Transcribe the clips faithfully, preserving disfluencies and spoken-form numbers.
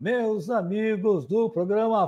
Meus amigos do programa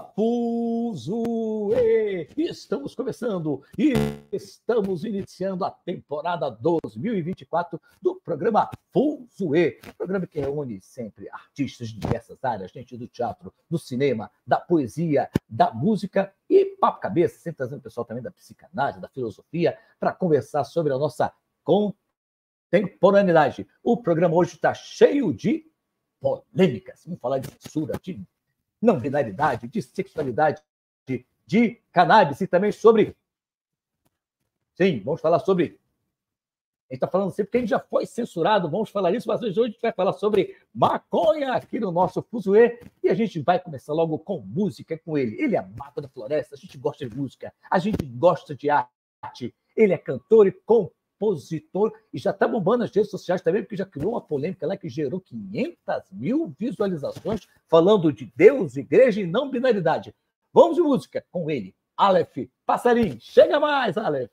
Fuzue, estamos começando e estamos iniciando a temporada dois mil e vinte e quatro do programa Fuzue, programa que reúne sempre artistas de diversas áreas, gente do teatro, do cinema, da poesia, da música e papo cabeça, sempre trazendo o pessoal também da psicanálise, da filosofia, para conversar sobre a nossa contemporaneidade. O programa hoje está cheio de polêmicas. Vamos falar de censura, de não binaridade, de sexualidade, de, de cannabis e também sobre... Sim, vamos falar sobre... A gente está falando sempre que a gente já foi censurado, vamos falar isso, mas hoje a gente vai falar sobre maconha aqui no nosso Fuzue e a gente vai começar logo com música com ele. Ele é mata da floresta, a gente gosta de música, a gente gosta de arte, ele é cantor e compositor, compositor, e já está bombando nas redes sociais também, porque já criou uma polêmica lá que gerou quinhentas mil visualizações falando de Deus, igreja e não binaridade. Vamos de música com ele, Aleph Passarim. Chega mais, Aleph!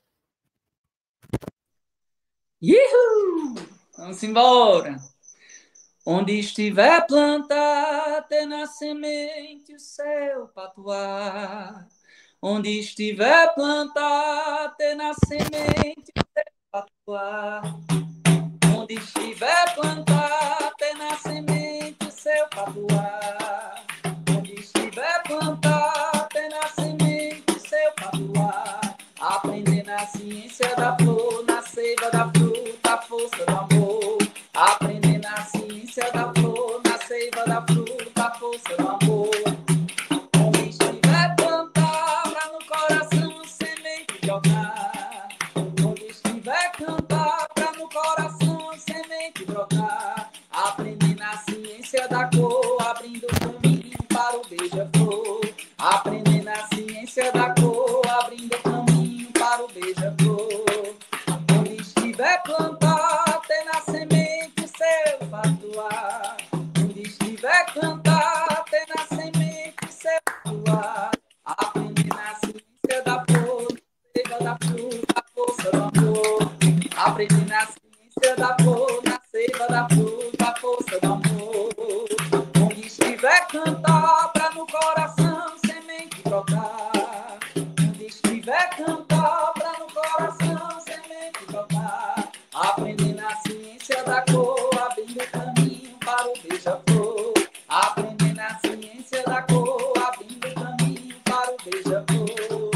Ihu! Vamos embora! Onde estiver plantar, ter na semente o céu patuar. Onde estiver plantar, ter na semente o céu patuar. Onde estiver plantar, ter na semente o seu patuar. Onde estiver plantar, ter na semente o seu patuar. Aprender na ciência da flor, na seiva da fruta, a força do amor. Aprender na ciência da flor, na seiva da fruta, a força do amor. Onde estiver plantar, pra no coração semente jogar. Onde estiver cantar, pra no coração semente brotar. Aprender na ciência da cor, abrindo caminho para o beija-flor. Aprender na ciência da cor, abrindo caminho para o beija-flor. Onde estiver plantar, ter na semente seu patuar. Onde estiver cantar, ter na semente seu patuar. Aprender na ciência da flor, seiva da fruta, a força do amor. Aprender na ciência da flor, na seiva da fruta, a força do amor. Onde estiver cantar, pra no coração semente brotar. Onde estiver cantar, pra no coração semente brotar. Aprender na ciência da cor, abrindo caminho para o beija-flor. Aprender na ciência da cor, abrindo caminho para o beija-flor.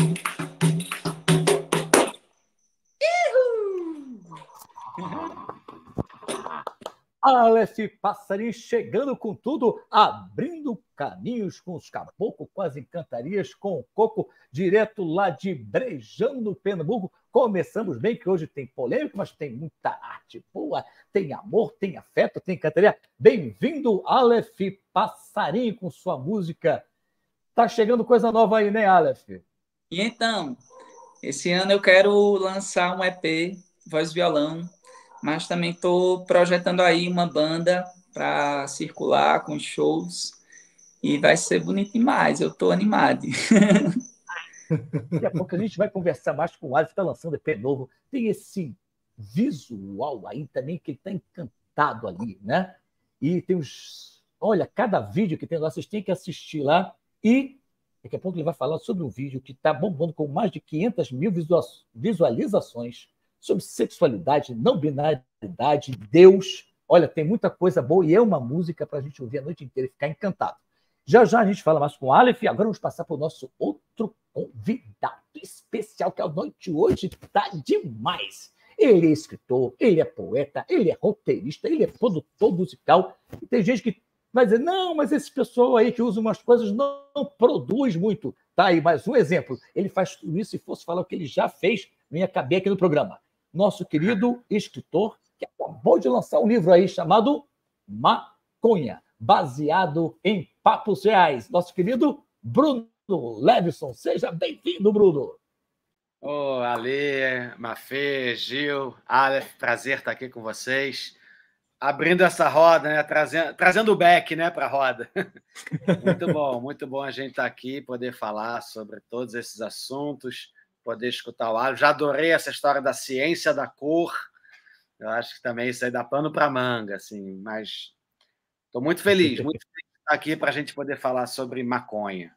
Aleph Passarim chegando com tudo, abrindo caminhos com os caboclos, com as encantarias, com o coco, direto lá de Brejão, no Pernambuco. Começamos bem, que hoje tem polêmica, mas tem muita arte boa, tem amor, tem afeto, tem encantaria. Bem-vindo, Aleph Passarim, com sua música. Tá chegando coisa nova aí, né, Aleph? E então, esse ano eu quero lançar um E P, voz e violão, mas também estou projetando aí uma banda para circular com shows e vai ser bonito demais, eu estou animado. Daqui a pouco a gente vai conversar mais com o Aleph, está lançando E P novo, tem esse visual aí também, que ele está encantado ali, né? E tem os... Olha, cada vídeo que tem lá, vocês têm que assistir lá e daqui a pouco ele vai falar sobre um vídeo que está bombando com mais de quinhentas mil visualizações sobre sexualidade, não binaridade, Deus. Olha, tem muita coisa boa e é uma música para a gente ouvir a noite inteira e ficar encantado. Já já a gente fala mais com o Aleph e agora vamos passar para o nosso outro convidado especial, que a noite hoje está demais. Ele é escritor, ele é poeta, ele é roteirista, ele é produtor musical. E tem gente que vai dizer, não, mas esse pessoal aí que usa umas coisas não, não produz muito. Tá aí mais um exemplo. Ele faz tudo isso, se fosse falar o que ele já fez, não ia caber aqui no programa. Nosso querido escritor, que acabou de lançar um livro aí chamado Maconha, baseado em papos reais. Nosso querido Bruno Levison. Seja bem-vindo, Bruno. Ô, oh, Ale, Mafê, Gil, Aleph, prazer estar aqui com vocês. Abrindo essa roda, né? Trazendo, trazendo o back, né, para a roda. Muito bom, muito bom a gente estar aqui, poder falar sobre todos esses assuntos, poder escutar o Aleph. Já adorei essa história da ciência da cor. Eu acho que também isso aí dá pano para manga, assim, mas estou muito feliz, muito feliz de está aqui para a gente poder falar sobre maconha.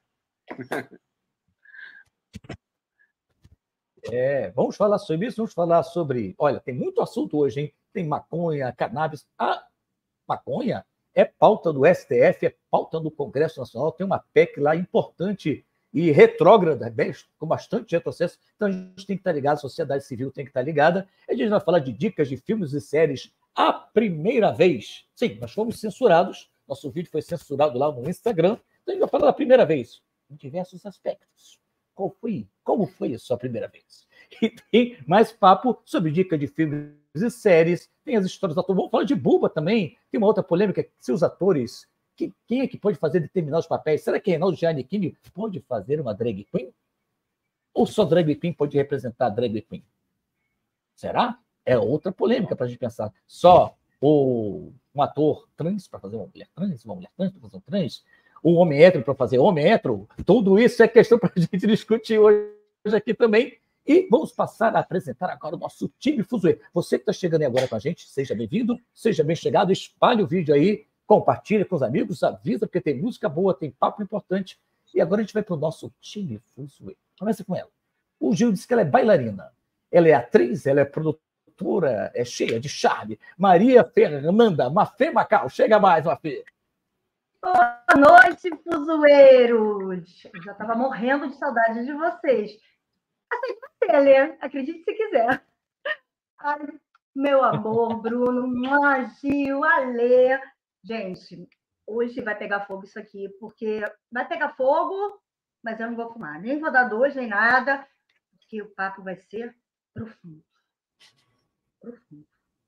É, vamos falar sobre isso, vamos falar sobre... Olha, tem muito assunto hoje, hein? Tem maconha, cannabis. A maconha é pauta do S T F, é pauta do Congresso Nacional, tem uma P E C lá importante e retrógrada, com bastante retrocesso. Então a gente tem que estar ligado, a sociedade civil tem que estar ligada. A gente vai falar de dicas de filmes e séries a primeira vez. Sim, nós fomos censurados, nosso vídeo foi censurado lá no Instagram, então a gente vai falar da primeira vez, em diversos aspectos. Qual foi? Como foi a sua primeira vez? E tem mais papo sobre dicas de filmes e séries, tem as histórias do ator. Vamos falar de Buba também. Tem uma outra polêmica, se os atores, que, quem é que pode fazer determinados papéis? Será que Reinaldo Giannichini pode fazer uma drag queen? Ou só drag queen pode representar a drag queen? Será? É outra polêmica para a gente pensar. Só o, um ator trans para fazer uma mulher trans, uma mulher trans para fazer um trans, um homem hétero para fazer homem hétero, tudo isso é questão para a gente discutir hoje aqui também. E vamos passar a apresentar agora o nosso time Fuzue. Você que está chegando aí agora com a gente, seja bem-vindo, seja bem chegado, espalhe o vídeo aí, compartilha com os amigos, avisa, porque tem música boa, tem papo importante. E agora a gente vai para o nosso time Fuzue. Começa com ela. O Gil disse que ela é bailarina, ela é atriz, ela é produtora, é cheia de charme. Maria Fernanda Mafê Macau, chega mais, Mafê. Boa noite, fuzueiros! Eu já estava morrendo de saudade de vocês. Aceito você, Lê. Acredite se quiser. Ai, meu amor, Bruno, Gil, Alê. Gente, hoje vai pegar fogo isso aqui, porque vai pegar fogo, mas eu não vou fumar. Nem vou dar dois, nem nada, porque o papo vai ser profundo. Profundo.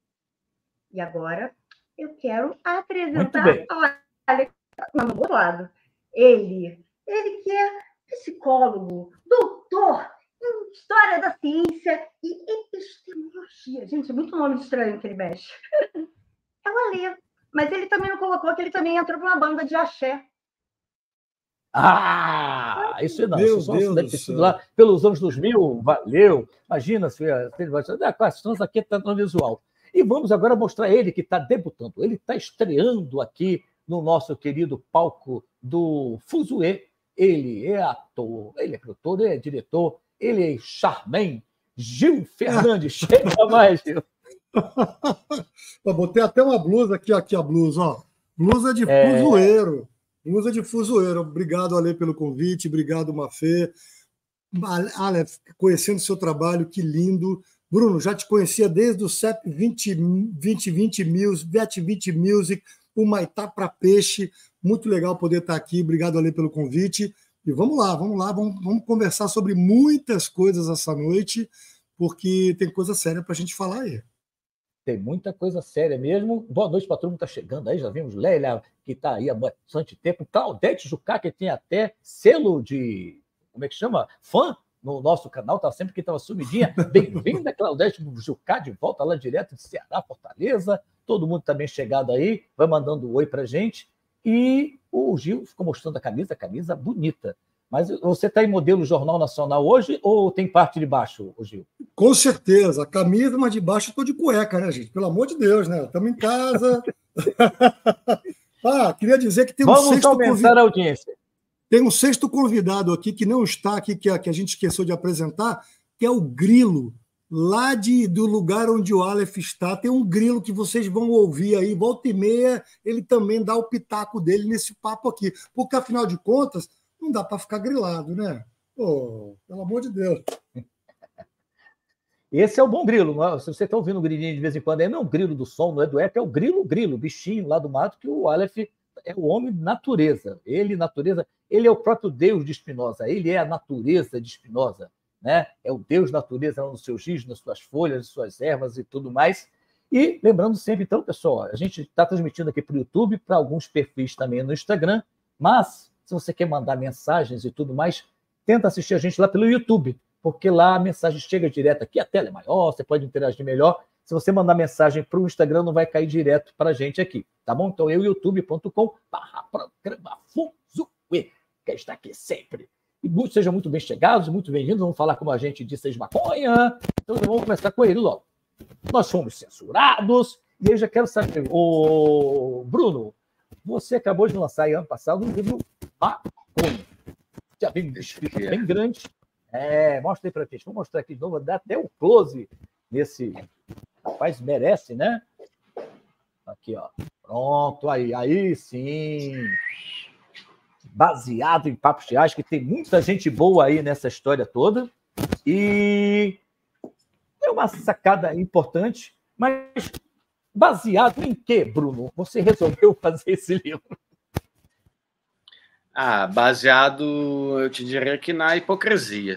E agora, eu quero apresentar... Olha, não, do outro lado. Ele, ele que é psicólogo, doutor em história da ciência e epistemologia. Gente, é muito nome estranho que ele mexe. É o Alê. Mas ele também não colocou que ele também entrou para uma banda de axé. Ah, isso não. Meu isso Deus deve ter sido lá pelos anos dois mil. Valeu. Imagina se a situação aqui está no visual. E vamos agora mostrar ele que está debutando. Ele está estreando aqui no nosso querido palco do Fuzue. Ele é ator, ele é produtor, ele é diretor, ele é charmem. Gil Fernandes, chega mais, Gil. Eu botei até uma blusa aqui, aqui a blusa, ó. Blusa de é... fuzueiro. Blusa de fuzueiro. Obrigado, Ale, pelo convite. Obrigado, Mafê. Ale, conhecendo o seu trabalho, que lindo. Bruno, já te conhecia desde o C E P vinte vinte Music, o Maitá para Peixe. Muito legal poder estar aqui. Obrigado, Ale, pelo convite. E vamos lá, vamos lá, vamos, vamos conversar sobre muitas coisas essa noite, porque tem coisa séria para a gente falar aí. Tem muita coisa séria mesmo. Boa noite para todo mundo que está chegando aí. Já vimos Lélia, que está aí há bastante tempo. Claudete Jucá, que tem até selo de... Como é que chama? Fã no nosso canal. Estava sempre que estava sumidinha. Bem-vinda, Claudete Jucá, de volta lá direto de Ceará, Fortaleza. Todo mundo também chegado aí. Vai mandando um oi para a gente. E o Gil ficou mostrando a camisa. Camisa bonita. Mas você está em modelo Jornal Nacional hoje ou tem parte de baixo, Gil? Com certeza. A camisa, mas de baixo eu estou de cueca, né, gente? Pelo amor de Deus, né? Estamos em casa. Ah, queria dizer que tem um Vamos sexto aumentar convidado. A audiência. Tem um sexto convidado aqui que não está aqui, que a, que a gente esqueceu de apresentar, que é o Grilo. Lá de, do lugar onde o Aleph está, tem um grilo que vocês vão ouvir aí, volta e meia, ele também dá o pitaco dele nesse papo aqui. Porque, afinal de contas, não dá para ficar grilado, né? Pô, pelo amor de Deus. Esse é o bom grilo. Não é? Se você está ouvindo um grilinho de vez em quando, é não é o grilo do som, não é do eco, é o grilo, grilo, bichinho lá do mato, que o Aleph é o homem natureza. Ele, natureza, ele é o próprio Deus de Spinoza, ele é a natureza de Spinoza, né? É o Deus natureza nos seus giz, nas suas folhas, nas suas ervas e tudo mais. E lembrando sempre, então, pessoal, a gente está transmitindo aqui para o YouTube, para alguns perfis também no Instagram, mas se você quer mandar mensagens e tudo mais, tenta assistir a gente lá pelo YouTube, porque lá a mensagem chega direto aqui, a tela é maior, você pode interagir melhor. Se você mandar mensagem para o Instagram, não vai cair direto para a gente aqui, tá bom? Então, eu, youtube ponto com barra programa Fuzue, que está aqui sempre. E muitos sejam muito bem chegados, muito bem-vindos. Vamos falar, como a gente disse, de maconha. Então, vamos começar com ele logo. Nós fomos censurados, e eu já quero saber, o Bruno, você acabou de lançar aí, ano passado um livro Maconha. Já vem escrito bem grande. É, mostra aí pra gente. Vou mostrar aqui de novo, dá até um close nesse... Rapaz, merece, né? Aqui, ó. Pronto, aí, aí sim. Baseado em papos reais, que tem muita gente boa aí nessa história toda. E é uma sacada importante, mas baseado em quê, Bruno? Você resolveu fazer esse livro? Ah, baseado, eu te diria que na hipocrisia.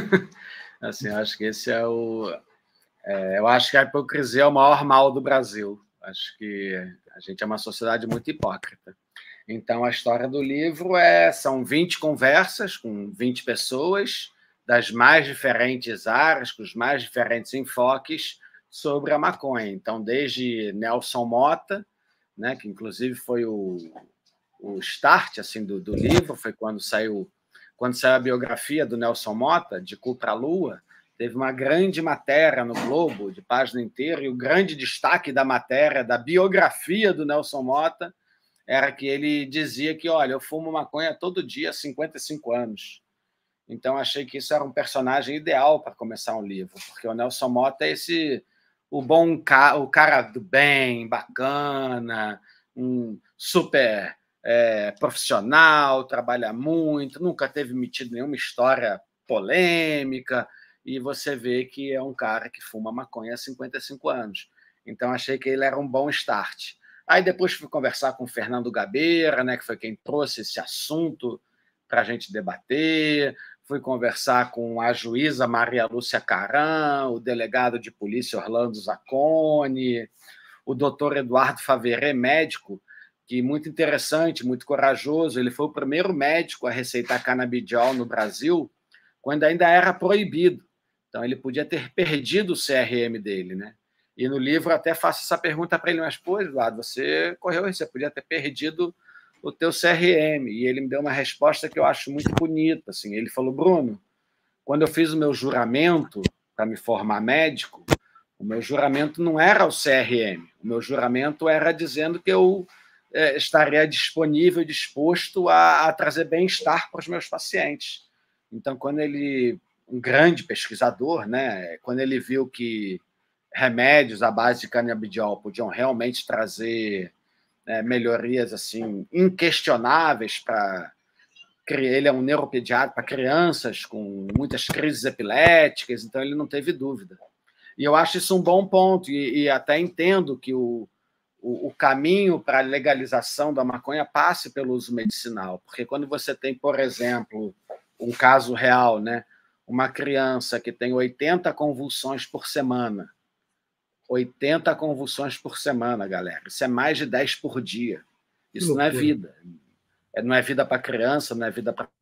Assim, eu acho que esse é o... É, eu acho que a hipocrisia é o maior mal do Brasil. Acho que a gente é uma sociedade muito hipócrita. Então, a história do livro é, são vinte conversas com vinte pessoas das mais diferentes áreas, com os mais diferentes enfoques sobre a maconha. Então, desde Nelson Motta, né, que inclusive foi o, o start assim, do, do livro, foi quando saiu, quando saiu a biografia do Nelson Motta, De Cu pra Lua, teve uma grande matéria no Globo, de página inteira, e o grande destaque da matéria, da biografia do Nelson Motta, era que ele dizia que, olha, eu fumo maconha todo dia há cinquenta e cinco anos. Então, achei que isso era um personagem ideal para começar um livro, porque o Nelson Motta é esse, o bom ca, o cara do bem, bacana, um super é, profissional, trabalha muito, nunca teve metido nenhuma história polêmica, e você vê que é um cara que fuma maconha há cinquenta e cinco anos. Então, achei que ele era um bom start. Aí, depois, fui conversar com o Fernando Gabeira, né, que foi quem trouxe esse assunto para a gente debater. Fui conversar com a juíza Maria Lúcia Caram, o delegado de polícia Orlando Zacconi, o doutor Eduardo Faveré, médico, que muito interessante, muito corajoso. Ele foi o primeiro médico a receitar canabidiol no Brasil, quando ainda era proibido. Então, ele podia ter perdido o C R M dele, né? E no livro até faço essa pergunta para ele, mas, pô, Eduardo, você correu isso, você podia ter perdido o teu C R M. E ele me deu uma resposta que eu acho muito bonita. Assim. Ele falou, Bruno, quando eu fiz o meu juramento para me formar médico, o meu juramento não era o C R M. O meu juramento era dizendo que eu é, estaria disponível, disposto a, a trazer bem-estar para os meus pacientes. Então, quando ele... um grande pesquisador, né? Quando ele viu que remédios à base de canabidiol podiam realmente trazer é, melhorias assim inquestionáveis para... Ele é um neuropediatra para crianças com muitas crises epiléticas, então ele não teve dúvida. E eu acho isso um bom ponto, e, e até entendo que o, o, o caminho para a legalização da maconha passe pelo uso medicinal, porque quando você tem, por exemplo, um caso real, né? Uma criança que tem oitenta convulsões por semana. oitenta convulsões por semana, galera. Isso é mais de dez por dia. Isso não é vida. Não é vida para criança, não é vida para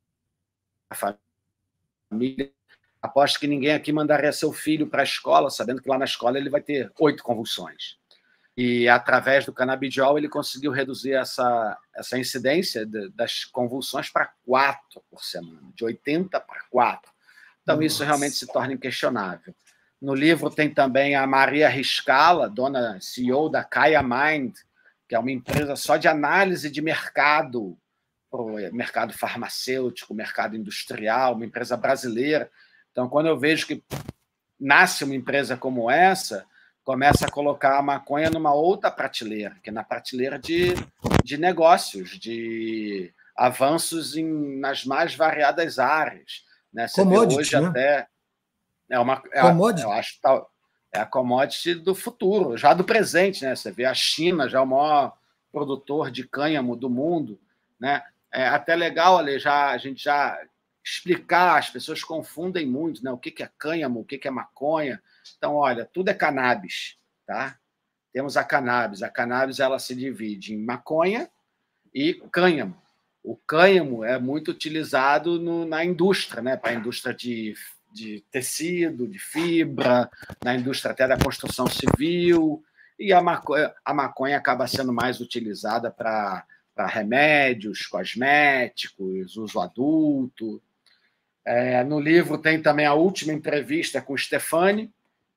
a família. Aposto que ninguém aqui mandaria seu filho para a escola, sabendo que lá na escola ele vai ter oito convulsões. E, através do canabidiol, ele conseguiu reduzir essa, essa incidência de, das convulsões para quatro por semana, de oitenta para quatro. Então, Nossa. Isso realmente se torna inquestionável. No livro tem também a Maria Riscala, dona C E O da Kaya Mind, que é uma empresa só de análise de mercado, mercado farmacêutico, mercado industrial, uma empresa brasileira. Então, quando eu vejo que nasce uma empresa como essa, começa a colocar a maconha numa outra prateleira, que é na prateleira de, de negócios, de avanços em, nas mais variadas áreas. Né? Você Commodity, vê hoje né? até... É uma, é, commodity. Eu acho que tá, é a commodity do futuro, já do presente. Né? Você vê a China, já é o maior produtor de cânhamo do mundo. Né? É até legal, Ale, já, a gente já explicar, as pessoas confundem muito, né? O que é cânhamo, o que é maconha. Então, olha, tudo é cannabis, tá? Temos a cannabis. A cannabis ela se divide em maconha e cânhamo. O cânhamo é muito utilizado no, na indústria, né? Para a indústria de, de tecido, de fibra, na indústria até da construção civil, e a maconha, a maconha acaba sendo mais utilizada para para remédios, cosméticos, uso adulto. É, no livro tem também a última entrevista com o Stefani,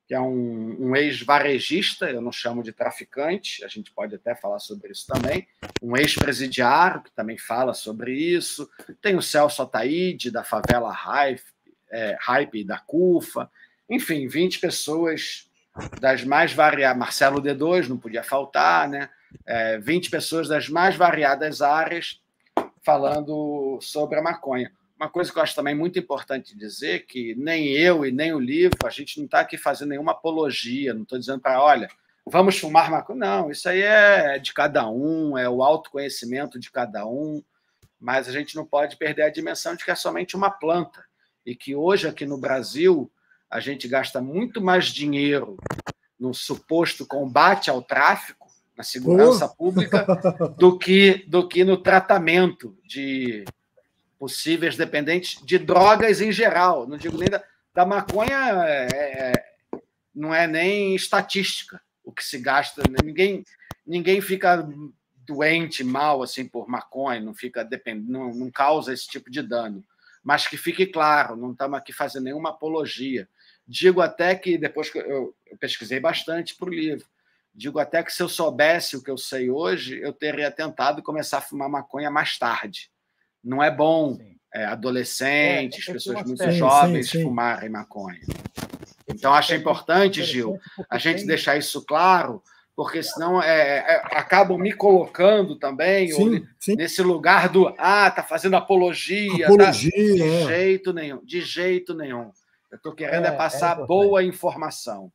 que é um, um ex-varejista, eu não chamo de traficante, a gente pode até falar sobre isso também, um ex-presidiário, que também fala sobre isso, tem o Celso Ataíde, da favela Hype, é, Hype da CUFA, enfim, vinte pessoas das mais variadas, Marcelo D dois não podia faltar, né? É, vinte pessoas das mais variadas áreas falando sobre a maconha. Uma coisa que eu acho também muito importante dizer, que nem eu e nem o livro, a gente não está aqui fazendo nenhuma apologia, não estou dizendo para, olha, vamos fumar maconha. Não, isso aí é de cada um, é o autoconhecimento de cada um, mas a gente não pode perder a dimensão de que é somente uma planta e que hoje aqui no Brasil a gente gasta muito mais dinheiro no suposto combate ao tráfico, na segurança oh. pública, do que, do que no tratamento de possíveis dependentes de drogas em geral. Não digo nem da, da maconha, é, é, não é nem estatística o que se gasta. Ninguém, ninguém fica doente, mal assim por maconha, não, fica depend... não, não causa esse tipo de dano. Mas que fique claro, não estamos aqui fazendo nenhuma apologia. Digo até que, depois que eu, eu pesquisei bastante para o livro, digo até que se eu soubesse o que eu sei hoje, eu teria tentado começar a fumar maconha mais tarde. Não é bom é, adolescentes, é, é pessoas muito sim, jovens sim, sim. fumarem maconha. Então, acho importante, Gil, a gente deixar isso claro, porque senão é, é, acabam me colocando também sim, ou, sim. nesse lugar do ah, tá fazendo apologia. Apologia, tá? De é. jeito nenhum, de jeito nenhum. Eu estou querendo é, é passar é boa informação.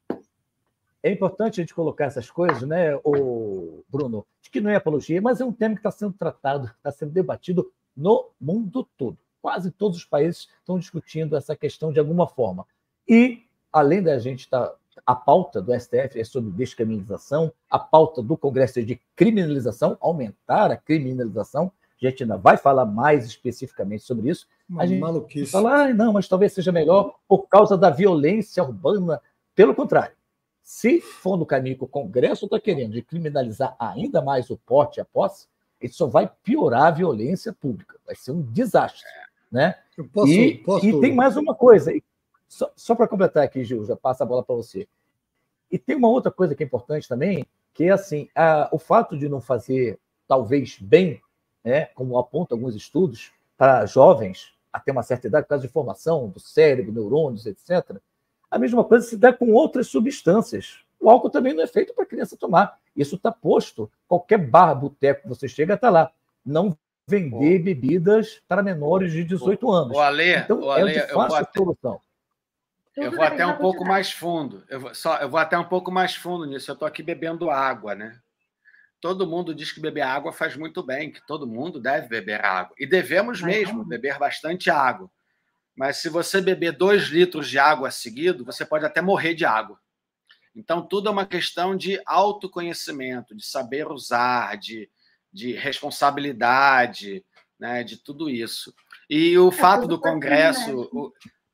É importante a gente colocar essas coisas, né, o Bruno? Acho que não é apologia, mas é um tema que está sendo tratado, está sendo debatido no mundo todo. Quase todos os países estão discutindo essa questão de alguma forma. E, além da gente estar... A pauta do S T F é sobre descriminalização, a pauta do Congresso é de criminalização, aumentar a criminalização. A gente ainda vai falar mais especificamente sobre isso. Uma a gente maluquice. fala, ah, não, mas talvez seja melhor por causa da violência urbana. Pelo contrário, se for no caminho que o Congresso está querendo de criminalizar ainda mais o porte e a posse, isso só vai piorar a violência pública. Vai ser um desastre. Né? Eu posso, e, posso... e tem mais uma coisa, só, só para completar aqui, Gil, já passa a bola para você. E tem uma outra coisa que é importante também, que é assim, a, o fato de não fazer, talvez, bem, né, como apontam alguns estudos, para jovens até uma certa idade, por causa de formação do cérebro, neurônios, etcétera, a mesma coisa se dá com outras substâncias. O álcool também não é feito para a criança tomar. Isso está posto. Qualquer bar, boteco que você chega, está lá. Não vender oh. bebidas para menores de dezoito anos. O Ale, então, o Ale, é de fácil até... solução. Eu vou até um pouco mais fundo. Eu vou, só, eu vou até um pouco mais fundo nisso. Eu estou aqui bebendo água, né? Todo mundo diz que beber água faz muito bem, que todo mundo deve beber água. E devemos mesmo beber bastante água. Mas se você beber dois litros de água seguido, você pode até morrer de água. Então, tudo é uma questão de autoconhecimento, de saber usar, de, de responsabilidade, né? De tudo isso. E o é, fato do Congresso... O,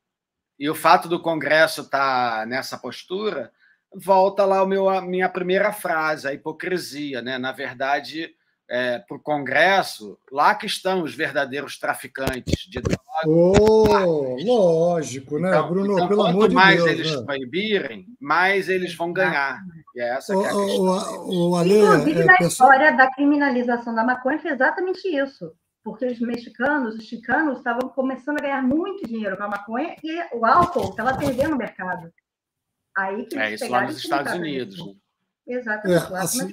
E o fato do Congresso estar nessa postura, volta lá o meu, a minha primeira frase, a hipocrisia. Né? Na verdade, é, para o Congresso, lá que estão os verdadeiros traficantes de drogas. Oh, lógico, né, então, Bruno? Então, pelo quanto amor de mais Deus, eles né? proibirem, mais eles vão ganhar. E é essa que é a o, questão. O, o Ale, Inclusive, é, na pessoal... história da criminalização da maconha, foi exatamente isso. Porque os mexicanos, os chicanos, estavam começando a ganhar muito dinheiro com a maconha e o álcool estava perdendo o mercado. Aí que é isso lá nos Estados Unidos. Né? Exatamente. É, assim,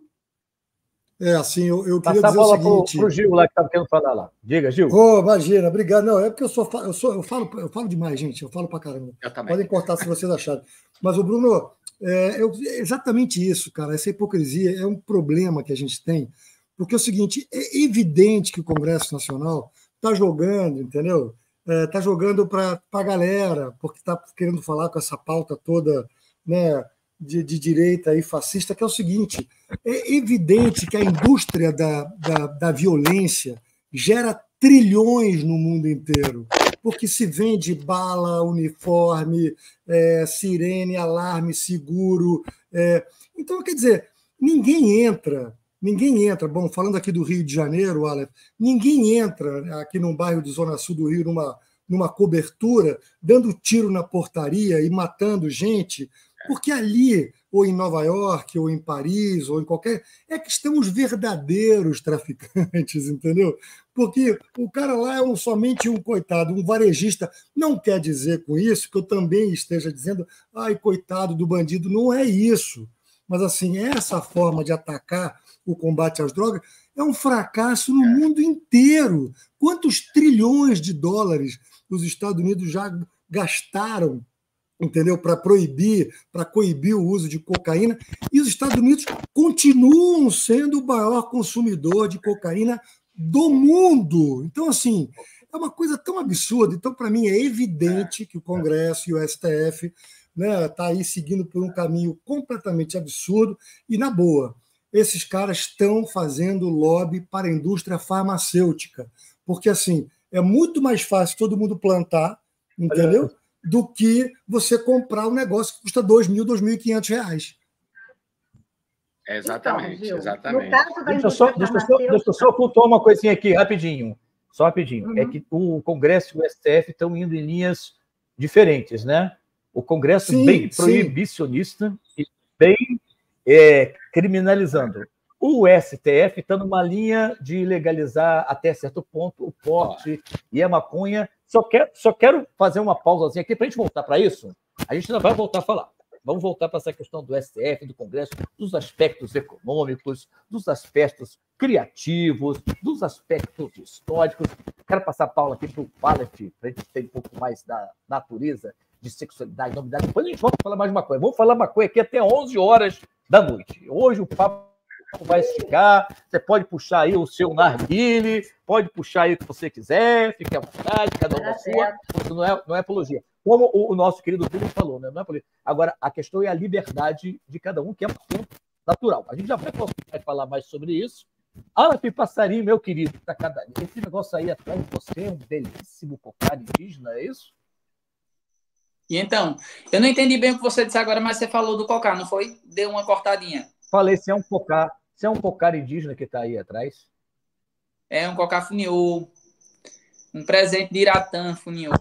é, assim eu, eu queria Passar dizer a bola o seguinte... para o Gil lá, que estava querendo falar lá. Diga, Gil. Oh, imagina, obrigado. Não, é porque eu, sou, eu, sou, eu, falo, eu falo demais, gente. Eu falo para caramba. Eu também. Podem cortar se vocês acharem. Mas, o Bruno, é, eu, é exatamente isso, cara. Essa hipocrisia é um problema que a gente tem. Porque é o seguinte, é evidente que o Congresso Nacional está jogando, entendeu? Está é, jogando para a galera, porque está querendo falar com essa pauta toda, né, de, de direita e fascista, que é o seguinte, é evidente que a indústria da, da, da violência gera trilhões no mundo inteiro, porque se vende bala, uniforme, é, sirene, alarme, seguro. É, então, quer dizer, ninguém entra... Ninguém entra, bom, falando aqui do Rio de Janeiro, Aleph, ninguém entra aqui num bairro de Zona Sul do Rio, numa, numa cobertura, dando tiro na portaria e matando gente, porque ali, ou em Nova York, ou em Paris, ou em qualquer... é que estão os verdadeiros traficantes, entendeu? Porque o cara lá é um, somente um coitado, um varejista. Não quer dizer com isso que eu também esteja dizendo, ai, coitado do bandido, não é isso. Mas, assim, essa forma de atacar o combate às drogas é um fracasso no mundo inteiro. Quantos trilhões de dólares os Estados Unidos já gastaram, entendeu? Para proibir, para coibir o uso de cocaína, e os Estados Unidos continuam sendo o maior consumidor de cocaína do mundo. Então, assim, é uma coisa tão absurda. Então, para mim, é evidente que o Congresso e o S T F né, tá aí seguindo por um caminho completamente absurdo e, na boa, esses caras estão fazendo lobby para a indústria farmacêutica, porque, assim, é muito mais fácil todo mundo plantar, entendeu? Do que você comprar um negócio que custa dois mil, dois mil e quinhentos reais. Exatamente, Então, Gil, exatamente. No caso da Deixa eu só, deixa eu só, deixa eu só pontuar uma coisinha aqui, rapidinho. Só rapidinho. Uhum. É que o Congresso e o S T F estão indo em linhas diferentes, né? O Congresso sim, bem proibicionista sim. e bem é, criminalizando. O S T F está numa linha de legalizar até certo ponto o porte ah. e a maconha. Só quero, só quero fazer uma pausazinha aqui para a gente voltar para isso. A gente ainda vai voltar a falar. Vamos voltar para essa questão do S T F, do Congresso, dos aspectos econômicos, dos aspectos criativos, dos aspectos históricos. Quero passar a Paula aqui para o Pallet, para a gente ter um pouco mais da natureza, de sexualidade, novidade. Depois a gente volta a falar mais de maconha. Vamos falar maconha aqui até onze horas da noite. Hoje o papo vai esticar, você pode puxar aí o seu narguile, pode puxar aí o que você quiser, fique à vontade, cada um na sua, isso não é, não é apologia. Como o, o nosso querido Bruno falou, né? Não é apologia. Agora, a questão é a liberdade de cada um, que é um assunto natural. A gente já vai, vai falar mais sobre isso. Aleph Passarinho, meu querido, tá cada... esse negócio aí atrás de você é um belíssimo cocar indígena, é isso? E então, eu não entendi bem o que você disse agora, mas você falou do cocar, não foi? Deu uma cortadinha. Falei, se é um cocar, se é um cocar indígena que está aí atrás. É um cocar funiô. Um presente de Iratã, funiô.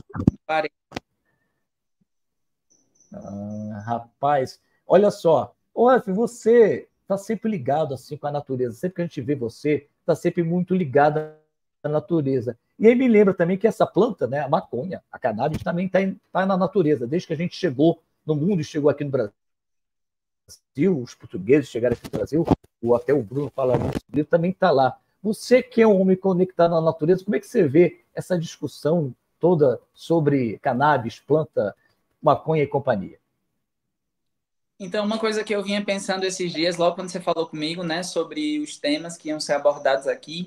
Ah, rapaz, olha só. Olha, você está sempre ligado assim com a natureza. Sempre que a gente vê você, está sempre muito ligado à natureza. E aí me lembra também que essa planta, né, a maconha, a cannabis, também está tá na natureza. Desde que a gente chegou no mundo e chegou aqui no Brasil, os portugueses chegaram aqui no Brasil, ou até o Bruno fala muito sobre isso, também está lá. Você que é um homem conectado na natureza, como é que você vê essa discussão toda sobre cannabis, planta, maconha e companhia? Então, uma coisa que eu vinha pensando esses dias, logo quando você falou comigo, né, sobre os temas que iam ser abordados aqui,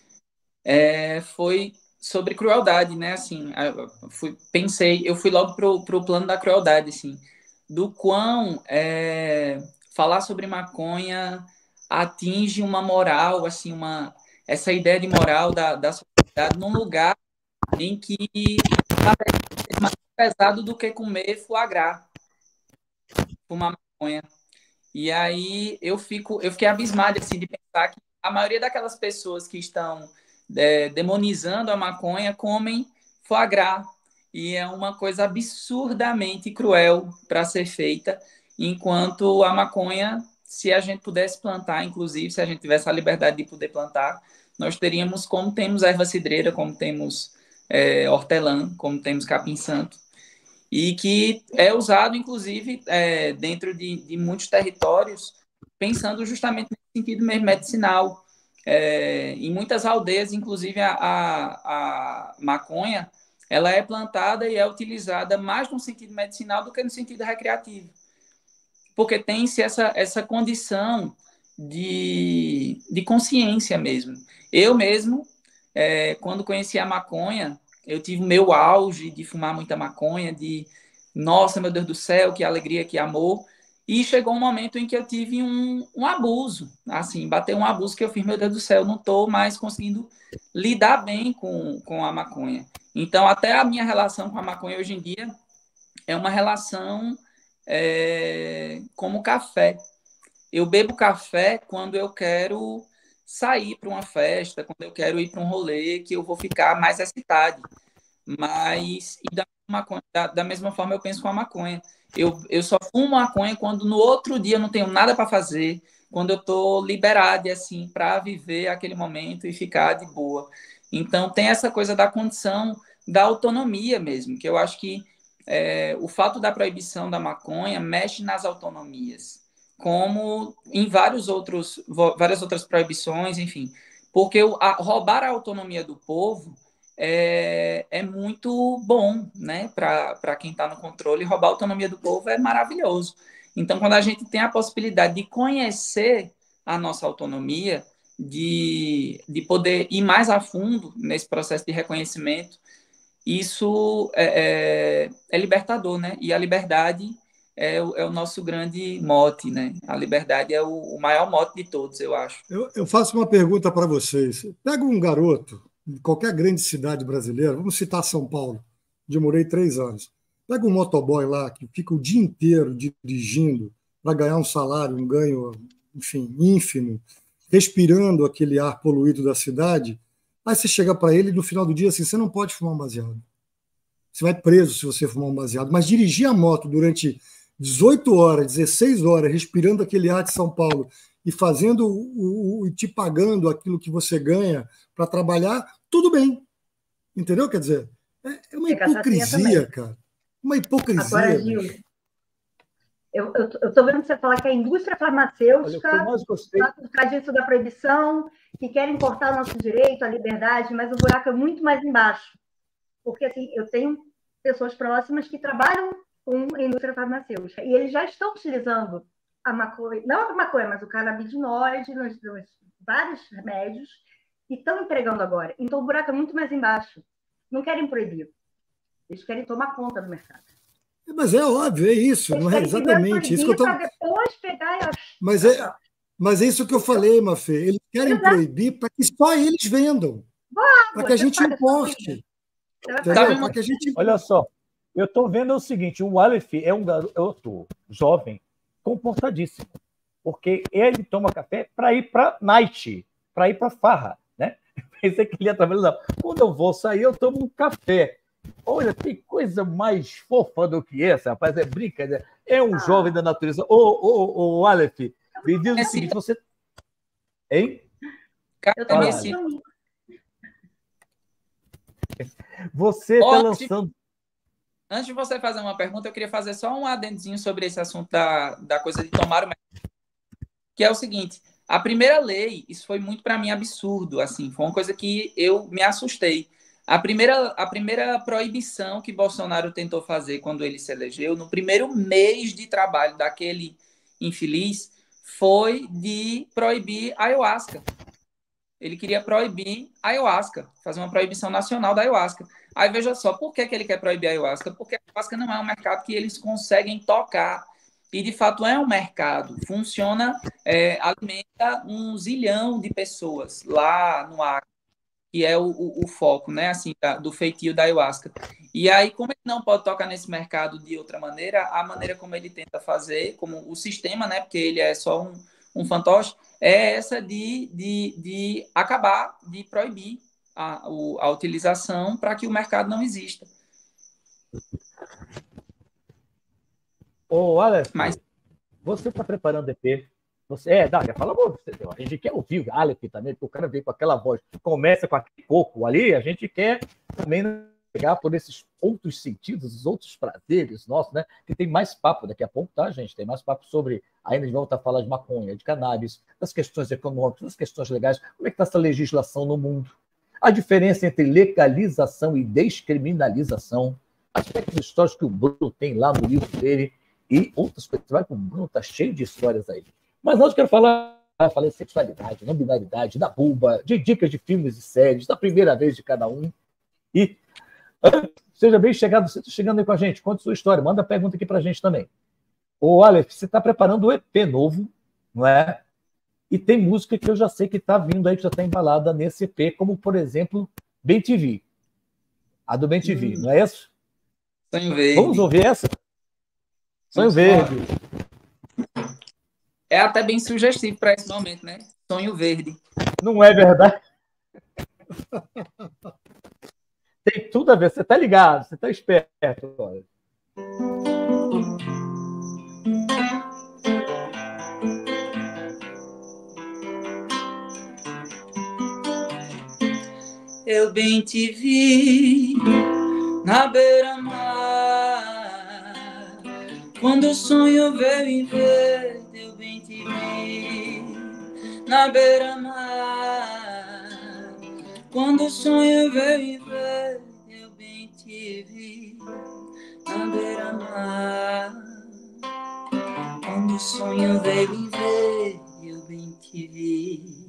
é, foi sobre crueldade, né, assim, eu fui, pensei, eu fui logo pro, pro plano da crueldade, assim, do quão é, falar sobre maconha atinge uma moral, assim, uma, essa ideia de moral da, da sociedade num lugar em que é mais pesado do que comer foie gras, fumar maconha. E aí eu fico, eu fiquei abismado assim, de pensar que a maioria daquelas pessoas que estão é, demonizando a maconha comem foie gras. E é uma coisa absurdamente cruel para ser feita, enquanto a maconha, se a gente pudesse plantar, inclusive, se a gente tivesse a liberdade de poder plantar, nós teríamos, como temos erva cidreira, como temos é, hortelã, como temos capim-santo, e que é usado, inclusive, é, dentro de, de muitos territórios, pensando justamente nesse sentido mesmo medicinal. É, em muitas aldeias, inclusive, a, a, a maconha, ela é plantada e é utilizada mais no sentido medicinal do que no sentido recreativo. Porque tem-se essa, essa condição de, de consciência mesmo. Eu mesmo, é, quando conheci a maconha, eu tive o meu auge de fumar muita maconha, de, nossa, meu Deus do céu, que alegria, que amor. E chegou um momento em que eu tive um, um abuso, assim, bateu um abuso que eu fiz, meu Deus do céu, não estou mais conseguindo lidar bem com, com a maconha. Então, até a minha relação com a maconha hoje em dia é uma relação é, como café. Eu bebo café quando eu quero sair para uma festa, quando eu quero ir para um rolê, que eu vou ficar mais excitado. Mas e da, maconha, da, da mesma forma eu penso com a maconha. Eu, eu só fumo maconha quando no outro dia eu não tenho nada para fazer, quando eu estou liberado assim, para viver aquele momento e ficar de boa. Então, tem essa coisa da condição da autonomia mesmo, que eu acho que é, o fato da proibição da maconha mexe nas autonomias, como em vários outros, várias outras proibições, enfim. Porque o, a, roubar a autonomia do povo é, é muito bom, né? Para quem está no controle, roubar a autonomia do povo é maravilhoso. Então, quando a gente tem a possibilidade de conhecer a nossa autonomia, de, de poder ir mais a fundo nesse processo de reconhecimento, isso é, é, é libertador, né? E a liberdade é o, é o nosso grande mote, né? A liberdade é o, o maior mote de todos, eu acho. Eu, eu faço uma pergunta para vocês. Pega um garoto de qualquer grande cidade brasileira, vamos citar São Paulo, onde eu morei três anos. Pega um motoboy lá que fica o dia inteiro dirigindo para ganhar um salário, um ganho, enfim, ínfimo, respirando aquele ar poluído da cidade. Aí você chega para ele no final do dia assim, você não pode fumar um baseado. Você vai preso se você fumar um baseado. Mas dirigir a moto durante dezoito horas, dezesseis horas, respirando aquele ar de São Paulo e fazendo o, o, e te pagando aquilo que você ganha para trabalhar, tudo bem. Entendeu? Quer dizer, é, é uma hipocrisia, cara. Uma hipocrisia. Agora, Gil, eu estou vendo você falar que a indústria farmacêutica está por trás disso da proibição, que querem cortar o nosso direito, a liberdade, mas o buraco é muito mais embaixo. Porque assim, eu tenho pessoas próximas que trabalham com a indústria farmacêutica e eles já estão utilizando a maconha, não a maconha, mas o canabinoide nos, nos vários remédios e estão empregando agora. Então o buraco é muito mais embaixo. Não querem proibir. Eles querem tomar conta do mercado. Mas é óbvio, é isso, eles não é exatamente isso que eu tô... depois pegar e... Mas é, mas é isso que eu falei, Mafê. Eles querem Exato. proibir para que só eles vendam. Para que a gente importe. Tá, que a gente... Olha só, eu estou vendo o seguinte, o Aleph é um garoto jovem, comportadíssimo, porque ele toma café para ir para night, para ir para farra, né? Pensei que ele ia trabalhar. Quando eu vou sair, eu tomo um café. Olha, tem coisa mais fofa do que essa, rapaz, é brincadeira. É um ah. jovem da natureza. Ô, ô, ô, Aleph, me diz é o seguinte, você... Hein? Eu também assim. Você está lançando... Antes de você fazer uma pergunta, eu queria fazer só um adendozinho sobre esse assunto da, da coisa de tomar o mercado. Que é o seguinte, a primeira lei, isso foi muito para mim absurdo, assim, foi uma coisa que eu me assustei. A primeira, a primeira proibição que Bolsonaro tentou fazer quando ele se elegeu, no primeiro mês de trabalho daquele infeliz, foi de proibir a ayahuasca. Ele queria proibir a ayahuasca, fazer uma proibição nacional da ayahuasca. Aí veja só, por que, que ele quer proibir a ayahuasca? Porque a ayahuasca não é um mercado que eles conseguem tocar. E, de fato, é um mercado. Funciona, é, alimenta um zilhão de pessoas lá no Acre, que é o, o, o foco, né, assim, da, do feitio da ayahuasca. E aí, como ele não pode tocar nesse mercado de outra maneira, a maneira como ele tenta fazer, como o sistema, né, porque ele é só um, um fantoche, é essa de, de, de acabar, de proibir a, a utilização para que o mercado não exista. Ô, Aleph, Mas... você está preparando E P? Você... É, Dália, fala amor, a gente quer ouvir o Aleph também, porque o cara veio com aquela voz, começa com aquele coco ali, a gente quer também pegar por esses outros sentidos, os outros prazeres nossos, né? Que tem mais papo daqui a pouco, tá, gente? Tem mais papo sobre, ainda a gente vai voltar a falar de maconha, de cannabis, das questões econômicas, das questões legais, como é que está essa legislação no mundo? A diferença entre legalização e descriminalização, aspectos históricos que o Bruno tem lá no livro dele e outras coisas. Vai que o Bruno está cheio de histórias aí. Mas hoje eu quero falar, falar de sexualidade, não binaridade, da vulva, de dicas de filmes e séries, da primeira vez de cada um. E seja bem chegado, você está chegando aí com a gente, conta sua história, manda pergunta aqui para a gente também. Ô, Aleph, você está preparando um E P novo, não é? E tem música que eu já sei que está vindo aí, que já está embalada nesse E P, como, por exemplo, Bem T V. A do Bem T V, hum. não é isso? Sonho Verde. Vamos ouvir essa? Sonho Verde. É até bem sugestivo para esse momento, né? Sonho Verde. Não é verdade? Tem tudo a ver, você tá ligado, você tá esperto. Olha. Eu bem te vi na beira-mar, quando o sonho veio em verde, eu bem te vi na beira-mar, quando o sonho veio em verde, eu bem te vi na beira-mar, quando o sonho veio em verde, eu bem te vi.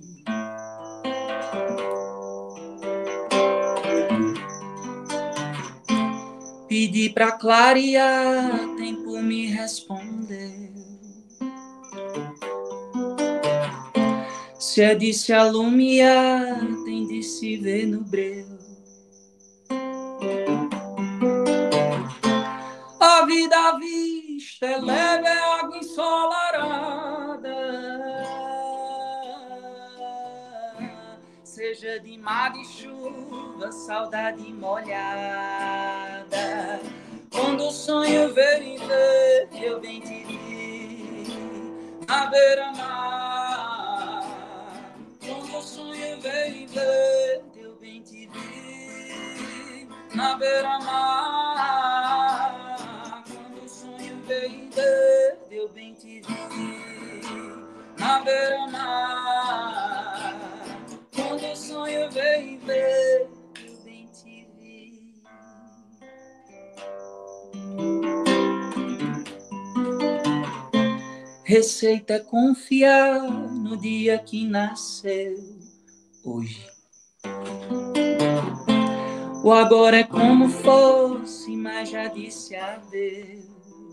Pedi pra clarear, tempo me respondeu. Se é de se alumiar, tem de se ver no breu. A vida à vista é leve, é água ensolarada. Seja de mar de chuva, saudade molhada. Quando o sonho veio em verde, eu bem te vi na beira-mar. Quando o sonho veio em verde, eu bem te vi na beira-mar. Quando o sonho veio em verde, eu bem te vi na beira-mar. Quando o sonho veio em verde, eu bem te vi. Receita é confiar no dia que nasceu hoje. O agora é como fosse, mas já disse adeus.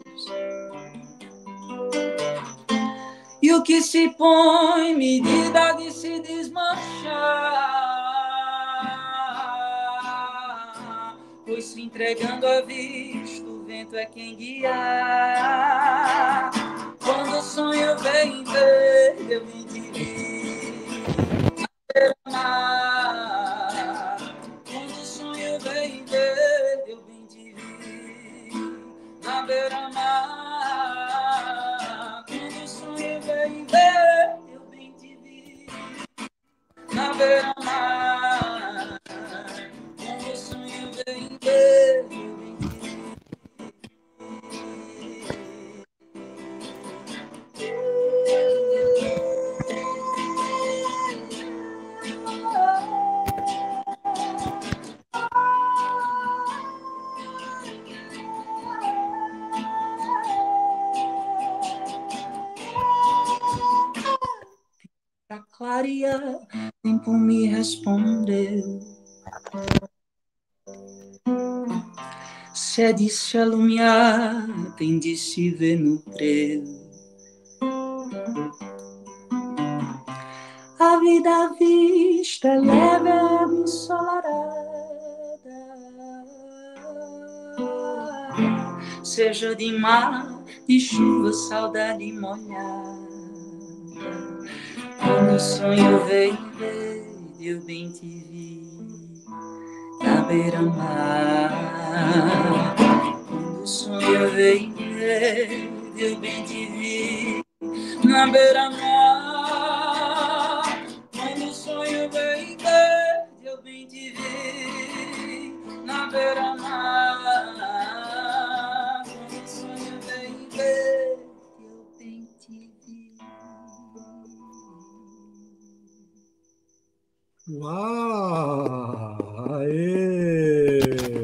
E o que se põe, medida de se desmanchar, pois se entregando à vista, o vento é quem guiar. Quando o sonho vem verde, eu me divido na beira-mar. Quando o sonho vem verde, eu me divido na beira-mar. Quando o sonho vem verde, eu bem te vi na beira-mar. Quando o sonho vem verde, eu bem te vi. Pra clarear, tempo me respondeu. Se é de se alumiar, tem de se ver no breu. A vida à vista é leve, água ensolarada. Seja de mar, de chuva, saudade molhada. Quando o sonho veio verde, eu bem te vi na beira-mar. Quando o sonho veio verde, eu bem te vi na beira-mar. Quando o sonho veio verde, eu bem te vi na beira-mar. Quando o sonho veio verde, eu bem te vi. Uau! Aê!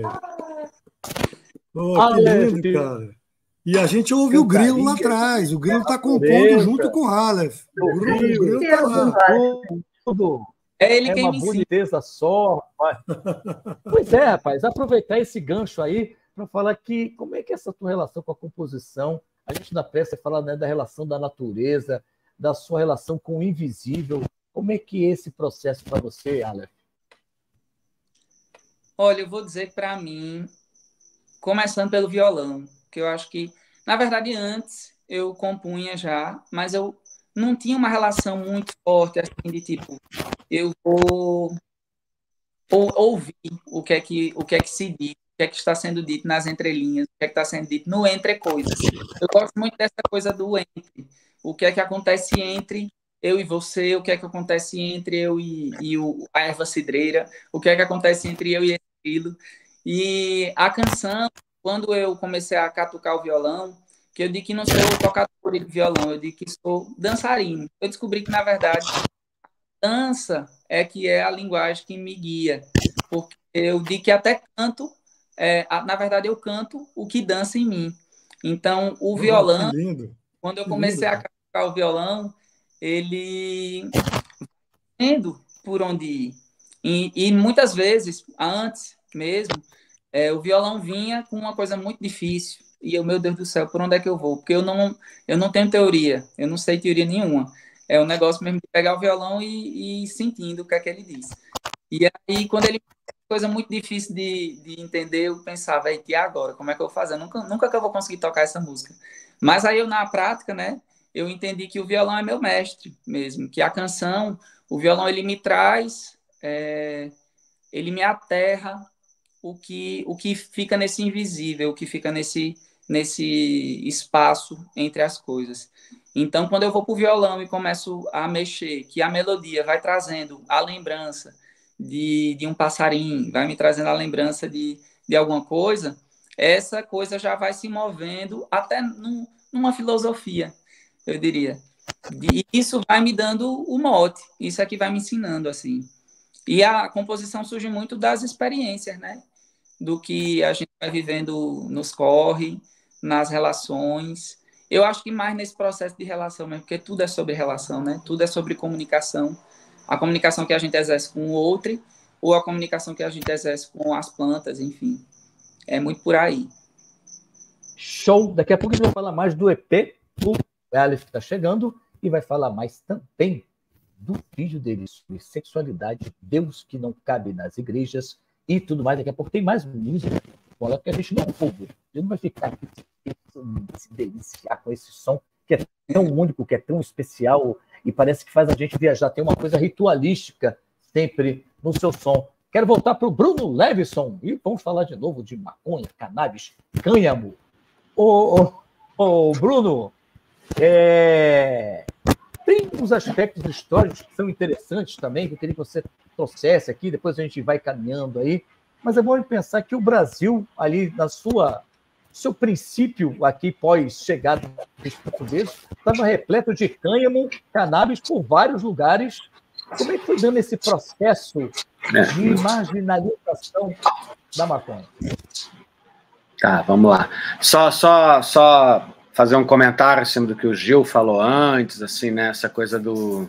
Oh, que lindo, cara. E a gente ouve o grilo lá atrás. O grilo está compondo junto com o Aleph. O grilo está lá. Tudo. É ele É quem uma me ensina. boniteza só, rapaz. Pois é, rapaz. Aproveitar esse gancho aí para falar que como é que é essa tua relação com a composição? A gente na peça fala, né, da relação da natureza, da sua relação com o invisível. Como é que é esse processo para você, Aleph? Olha, eu vou dizer para mim, começando pelo violão, que eu acho que, na verdade, antes eu compunha já, mas eu não tinha uma relação muito forte, assim, de tipo, eu vou ou, ouvir o que, é que, o que é que se diz, o que é que está sendo dito nas entrelinhas, o que é que está sendo dito no entre coisas. Eu gosto muito dessa coisa do entre. O que é que acontece entre eu e você, o que é que acontece entre eu e, e o, a erva cidreira, o que é que acontece entre eu e esse filho. E a canção, quando eu comecei a catucar o violão, que eu digo que não sou tocador de violão, eu digo que sou dançarino. Eu descobri que, na verdade, dança é que é a linguagem que me guia. Porque eu digo que até canto, é, na verdade, eu canto o que dança em mim. Então, o violão, que lindo. quando eu Que comecei lindo, a catucar o violão, ele tendo por onde ir. E, e muitas vezes, antes mesmo, é, o violão vinha com uma coisa muito difícil. E eu, meu Deus do céu, por onde é que eu vou? Porque eu não, eu não tenho teoria, eu não sei teoria nenhuma. É um negócio mesmo de pegar o violão e, e sentindo o que é que ele diz. E aí, quando ele coisa muito difícil de, de entender, eu pensava, e agora? Como é que eu vou fazer? Nunca, nunca que eu vou conseguir tocar essa música. Mas aí eu, na prática, né, eu entendi que o violão é meu mestre mesmo, que a canção, o violão, ele me traz, é, ele me aterra o que, o que fica nesse invisível, o que fica nesse, nesse espaço entre as coisas. Então, quando eu vou para o violão e começo a mexer, que a melodia vai trazendo a lembrança de, de um passarinho, vai me trazendo a lembrança de, de alguma coisa, essa coisa já vai se movendo até num, numa filosofia, eu diria. E isso vai me dando o mote, isso é que vai me ensinando, assim. E a composição surge muito das experiências, né? Do que a gente vai vivendo nos corre, nas relações. Eu acho que mais nesse processo de relação mesmo, porque tudo é sobre relação, né? Tudo é sobre comunicação. A comunicação que a gente exerce com o outro ou a comunicação que a gente exerce com as plantas, enfim. É muito por aí. Show! Daqui a pouco a gente vai falar mais do E P. O Aleph está chegando e vai falar mais também do vídeo dele sobre sexualidade, Deus que não cabe nas igrejas e tudo mais. Daqui a pouco tem mais música, porque a gente não ouve. A gente não vai ficar aqui se deliciar com esse som que é tão único, que é tão especial e parece que faz a gente viajar. Tem uma coisa ritualística sempre no seu som. Quero voltar para o Bruno Levison e vamos falar de novo de maconha, cannabis, cânhamo. Ô, ô, ô Bruno, é... tem uns aspectos históricos que são interessantes também, que eu queria que você trouxesse aqui, depois a gente vai caminhando aí, mas é bom pensar que o Brasil, ali na sua seu princípio aqui pós-chegada dos portugueses, estava repleto de cânhamo, cannabis por vários lugares. Como é que foi dando esse processo de marginalização da maconha? Tá, vamos lá. Só, só, só fazer um comentário em cima do que o Gil falou antes, assim, né? Essa coisa do...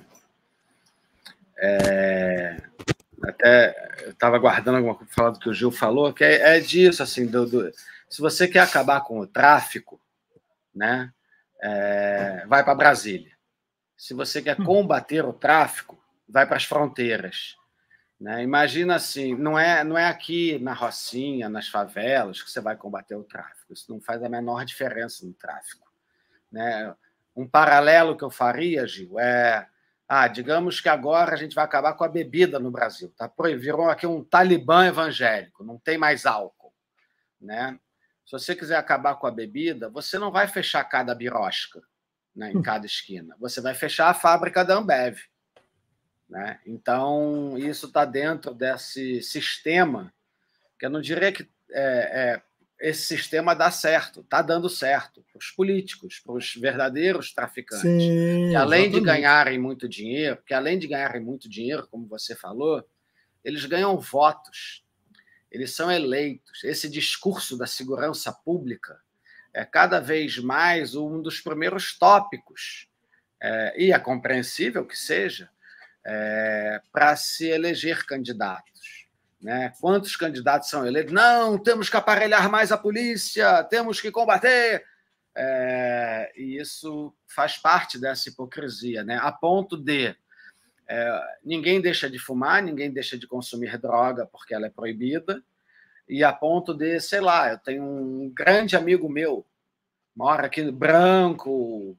É, até eu estava guardando alguma coisa para falar do que o Gil falou, que é, é disso, assim, do, do, se você quer acabar com o tráfico, né, é, vai para Brasília. Se você quer combater o tráfico, vai para as fronteiras. Né? Imagina assim, não é, não é aqui na Rocinha, nas favelas, que você vai combater o tráfico. Isso não faz a menor diferença no tráfico. Né? Um paralelo que eu faria, Gil, é... Ah, digamos que agora a gente vai acabar com a bebida no Brasil. Tá? Virou aqui um talibã evangélico, não tem mais álcool. Né? Se você quiser acabar com a bebida, você não vai fechar cada birosca, né, em cada esquina. Você vai fechar a fábrica da Ambev. Né? Então, isso está dentro desse sistema, que eu não diria que é, é, esse sistema dá certo, está dando certo para os políticos, para os verdadeiros traficantes, Sim, que além exatamente. de ganharem muito dinheiro, que além de ganharem muito dinheiro, como você falou, eles ganham votos, eles são eleitos. Esse discurso da segurança pública é cada vez mais um dos primeiros tópicos, é, e é compreensível que seja, É, para se eleger candidatos. Né? Quantos candidatos são eleitos? Não, temos que aparelhar mais a polícia, temos que combater. É, e isso faz parte dessa hipocrisia, né? A ponto de é, ninguém deixa de fumar, ninguém deixa de consumir droga porque ela é proibida, e a ponto de, sei lá, eu tenho um grande amigo meu, mora aqui, branco,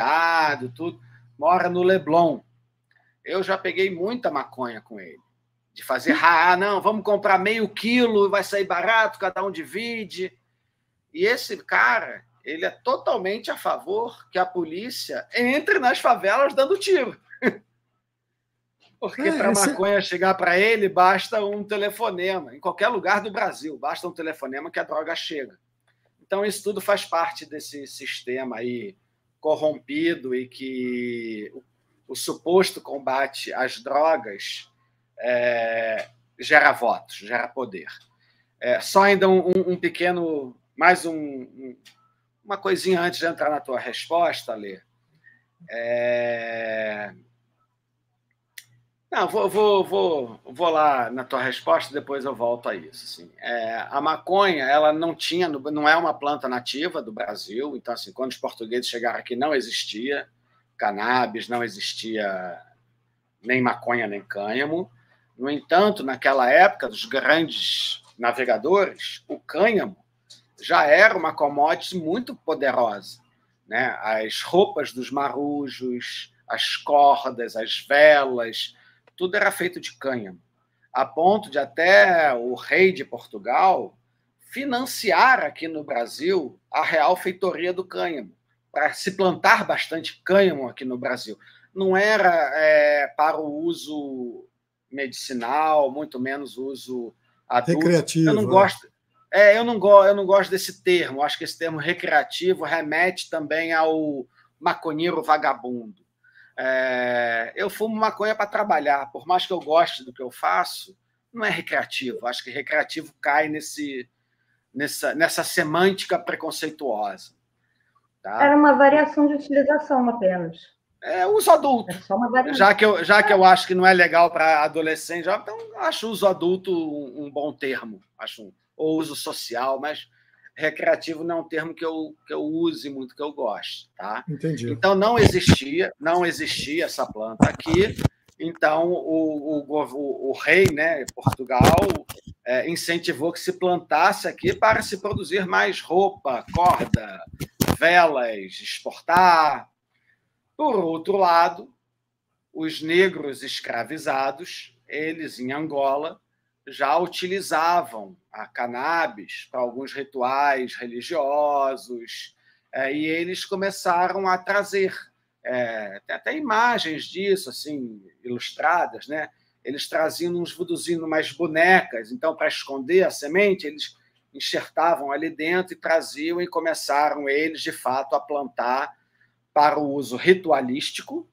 privilegiado, tudo, mora no Leblon. Eu já peguei muita maconha com ele. de fazer, ah, não, vamos comprar meio quilo, vai sair barato, cada um divide. E esse cara, ele é totalmente a favor que a polícia entre nas favelas dando tiro. Porque é, para a esse... maconha chegar para ele, basta um telefonema. Em qualquer lugar do Brasil, basta um telefonema que a droga chega. Então, isso tudo faz parte desse sistema aí corrompido e que o, o suposto combate às drogas é, gera votos, gera poder. É, só ainda um, um pequeno... Mais um, um, uma coisinha antes de entrar na tua resposta, Lê. É... Não, vou, vou, vou, vou lá na tua resposta, depois eu volto a isso. Assim. É, a maconha, ela não tinha, não é uma planta nativa do Brasil, então, assim, quando os portugueses chegaram aqui, não existia cannabis, não existia nem maconha, nem cânhamo. No entanto, naquela época dos grandes navegadores, o cânhamo já era uma commodity muito poderosa, né? As roupas dos marujos, as cordas, as velas, tudo era feito de cânhamo, a ponto de até o rei de Portugal financiar aqui no Brasil a Real Feitoria do Cânhamo, para se plantar bastante cânhamo aqui no Brasil. Não era é, para o uso medicinal, muito menos uso adulto. Recreativo. Eu não gosto, é, eu não gosto, eu não gosto desse termo. Acho que esse termo recreativo remete também ao maconheiro vagabundo. É, eu fumo maconha para trabalhar, por mais que eu goste do que eu faço, não é recreativo. Acho que recreativo cai nesse, nessa, nessa semântica preconceituosa. Tá? Era uma variação de utilização apenas. É uso adulto. É só uma variação. Já que eu, já que eu acho que não é legal para adolescente, então acho uso adulto um, um bom termo, acho um, ou uso social, mas recreativo não é um termo que eu, que eu use muito, que eu gosto. Tá? Entendi. Então, não existia, não existia essa planta aqui. Então, o, o, o, o rei, né, Portugal, é, incentivou que se plantasse aqui para se produzir mais roupa, corda, velas, exportar. Por outro lado, os negros escravizados, eles, em Angola, já utilizavam a cannabis para alguns rituais religiosos, é, e eles começaram a trazer, é, tem até imagens disso, assim, ilustradas, né? Eles traziam uns vuduzinhos, umas bonecas, então, para esconder a semente, eles enxertavam ali dentro e traziam, e começaram eles, de fato, a plantar para o uso ritualístico.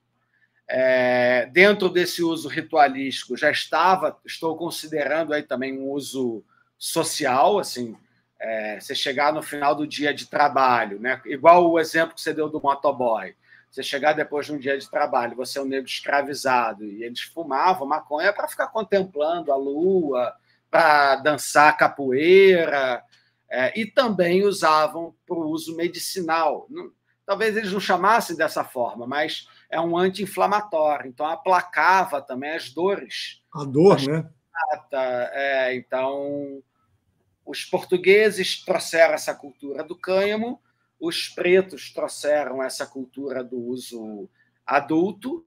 É, dentro desse uso ritualístico já estava, estou considerando aí também um uso social, assim, é, você chegar no final do dia de trabalho, né? Igual o exemplo que você deu do motoboy, você chegar depois de um dia de trabalho, você é um negro escravizado, e eles fumavam maconha para ficar contemplando a lua, para dançar capoeira, é, e também usavam para o uso medicinal. Não, talvez eles não chamassem dessa forma, mas é um anti-inflamatório, então aplacava também as dores. A dor, né? É, então, os portugueses trouxeram essa cultura do cânhamo, os pretos trouxeram essa cultura do uso adulto,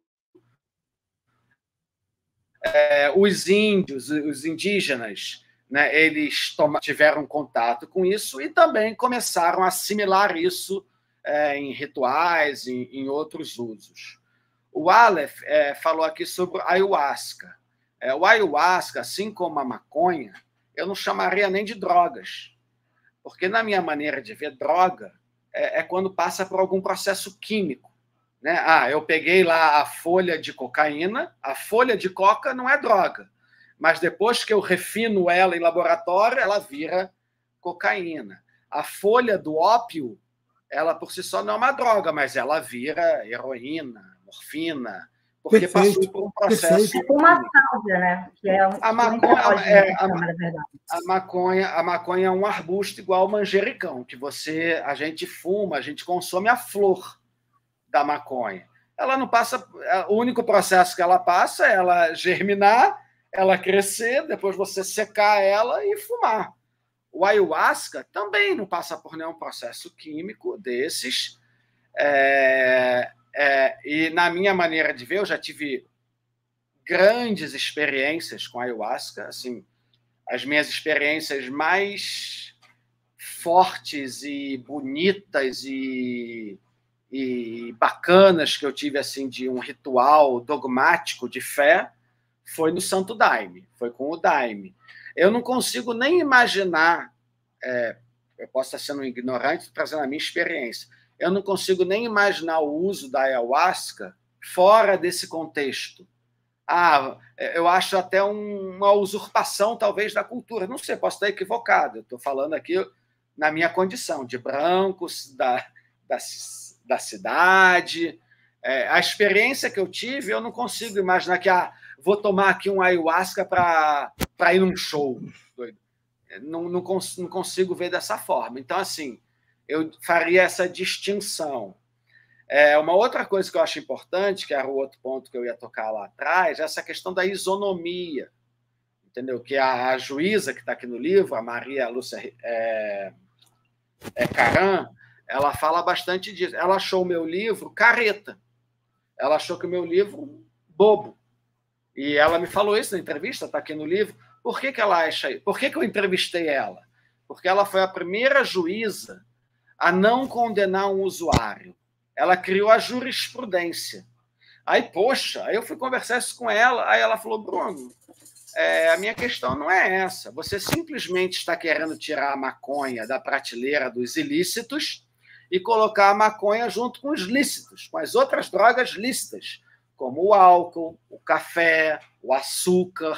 é, os índios, os indígenas, né, eles tiveram contato com isso e também começaram a assimilar isso É, em rituais, em, em outros usos. O Aleph é, falou aqui sobre a ayahuasca. É, o ayahuasca, assim como a maconha, eu não chamaria nem de drogas, porque, na minha maneira de ver, droga é, é quando passa por algum processo químico. Né? Ah, eu peguei lá a folha de cocaína, a folha de coca não é droga, mas depois que eu refino ela em laboratório, ela vira cocaína. A folha do ópio, ela por si só não é uma droga, mas ela vira heroína, morfina, porque Perfeito. Passou por um processo... É uma sálvia, né? Que é um... a, maconha, é, a, a, maconha, a maconha é um arbusto igual ao manjericão, que você, a gente fuma, a gente consome a flor da maconha. Ela não passa... O único processo que ela passa é ela germinar, ela crescer, depois você secar ela e fumar. O ayahuasca também não passa por nenhum processo químico desses. É, é, e, na minha maneira de ver, eu já tive grandes experiências com ayahuasca, assim, as minhas experiências mais fortes e bonitas e, e bacanas que eu tive assim de um ritual dogmático de fé foi no Santo Daime, foi com o Daime. Eu não consigo nem imaginar, é, eu posso estar sendo um ignorante trazendo a minha experiência, eu não consigo nem imaginar o uso da ayahuasca fora desse contexto. Ah, eu acho até um, uma usurpação, talvez, da cultura. Não sei, posso estar equivocado. Eu estou falando aqui na minha condição de brancos, da, da, da cidade. É, a experiência que eu tive, eu não consigo imaginar que ah, vou tomar aqui um ayahuasca para ir num show. Não, não, cons, não consigo ver dessa forma. Então, assim, eu faria essa distinção. É, uma outra coisa que eu acho importante, que era o outro ponto que eu ia tocar lá atrás, é essa questão da isonomia, entendeu? Que a, a juíza que está aqui no livro, a Maria Lúcia é, é, Caran, ela fala bastante disso. Ela achou o meu livro careta. Ela achou que o meu livro bobo. E ela me falou isso na entrevista, está aqui no livro. Por que, que ela acha isso? Por que, que eu entrevistei ela? Porque ela foi a primeira juíza a não condenar um usuário. Ela criou a jurisprudência. Aí, poxa, aí eu fui conversar isso com ela, aí ela falou, Bruno, é, a minha questão não é essa. Você simplesmente está querendo tirar a maconha da prateleira dos ilícitos e colocar a maconha junto com os lícitos, com as outras drogas lícitas, como o álcool, o café, o açúcar.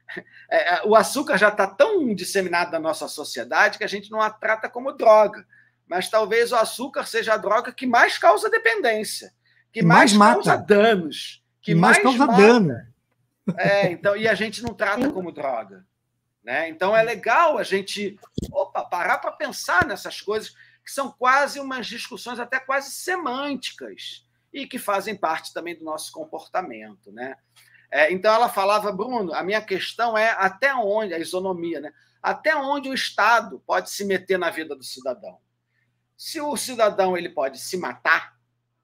É, o açúcar já está tão disseminado na nossa sociedade que a gente não a trata como droga. Mas talvez o açúcar seja a droga que mais causa dependência, que mais, mais causa danos, que, que mais, mais causa mata. dano. É, então, e a gente não trata como droga. Né? Então é legal a gente opa, parar para pensar nessas coisas que são quase umas discussões até quase semânticas e que fazem parte também do nosso comportamento. Né? É, então ela falava, Bruno, a minha questão é até onde, a isonomia, né? Até onde o Estado pode se meter na vida do cidadão. Se o cidadão ele pode se matar,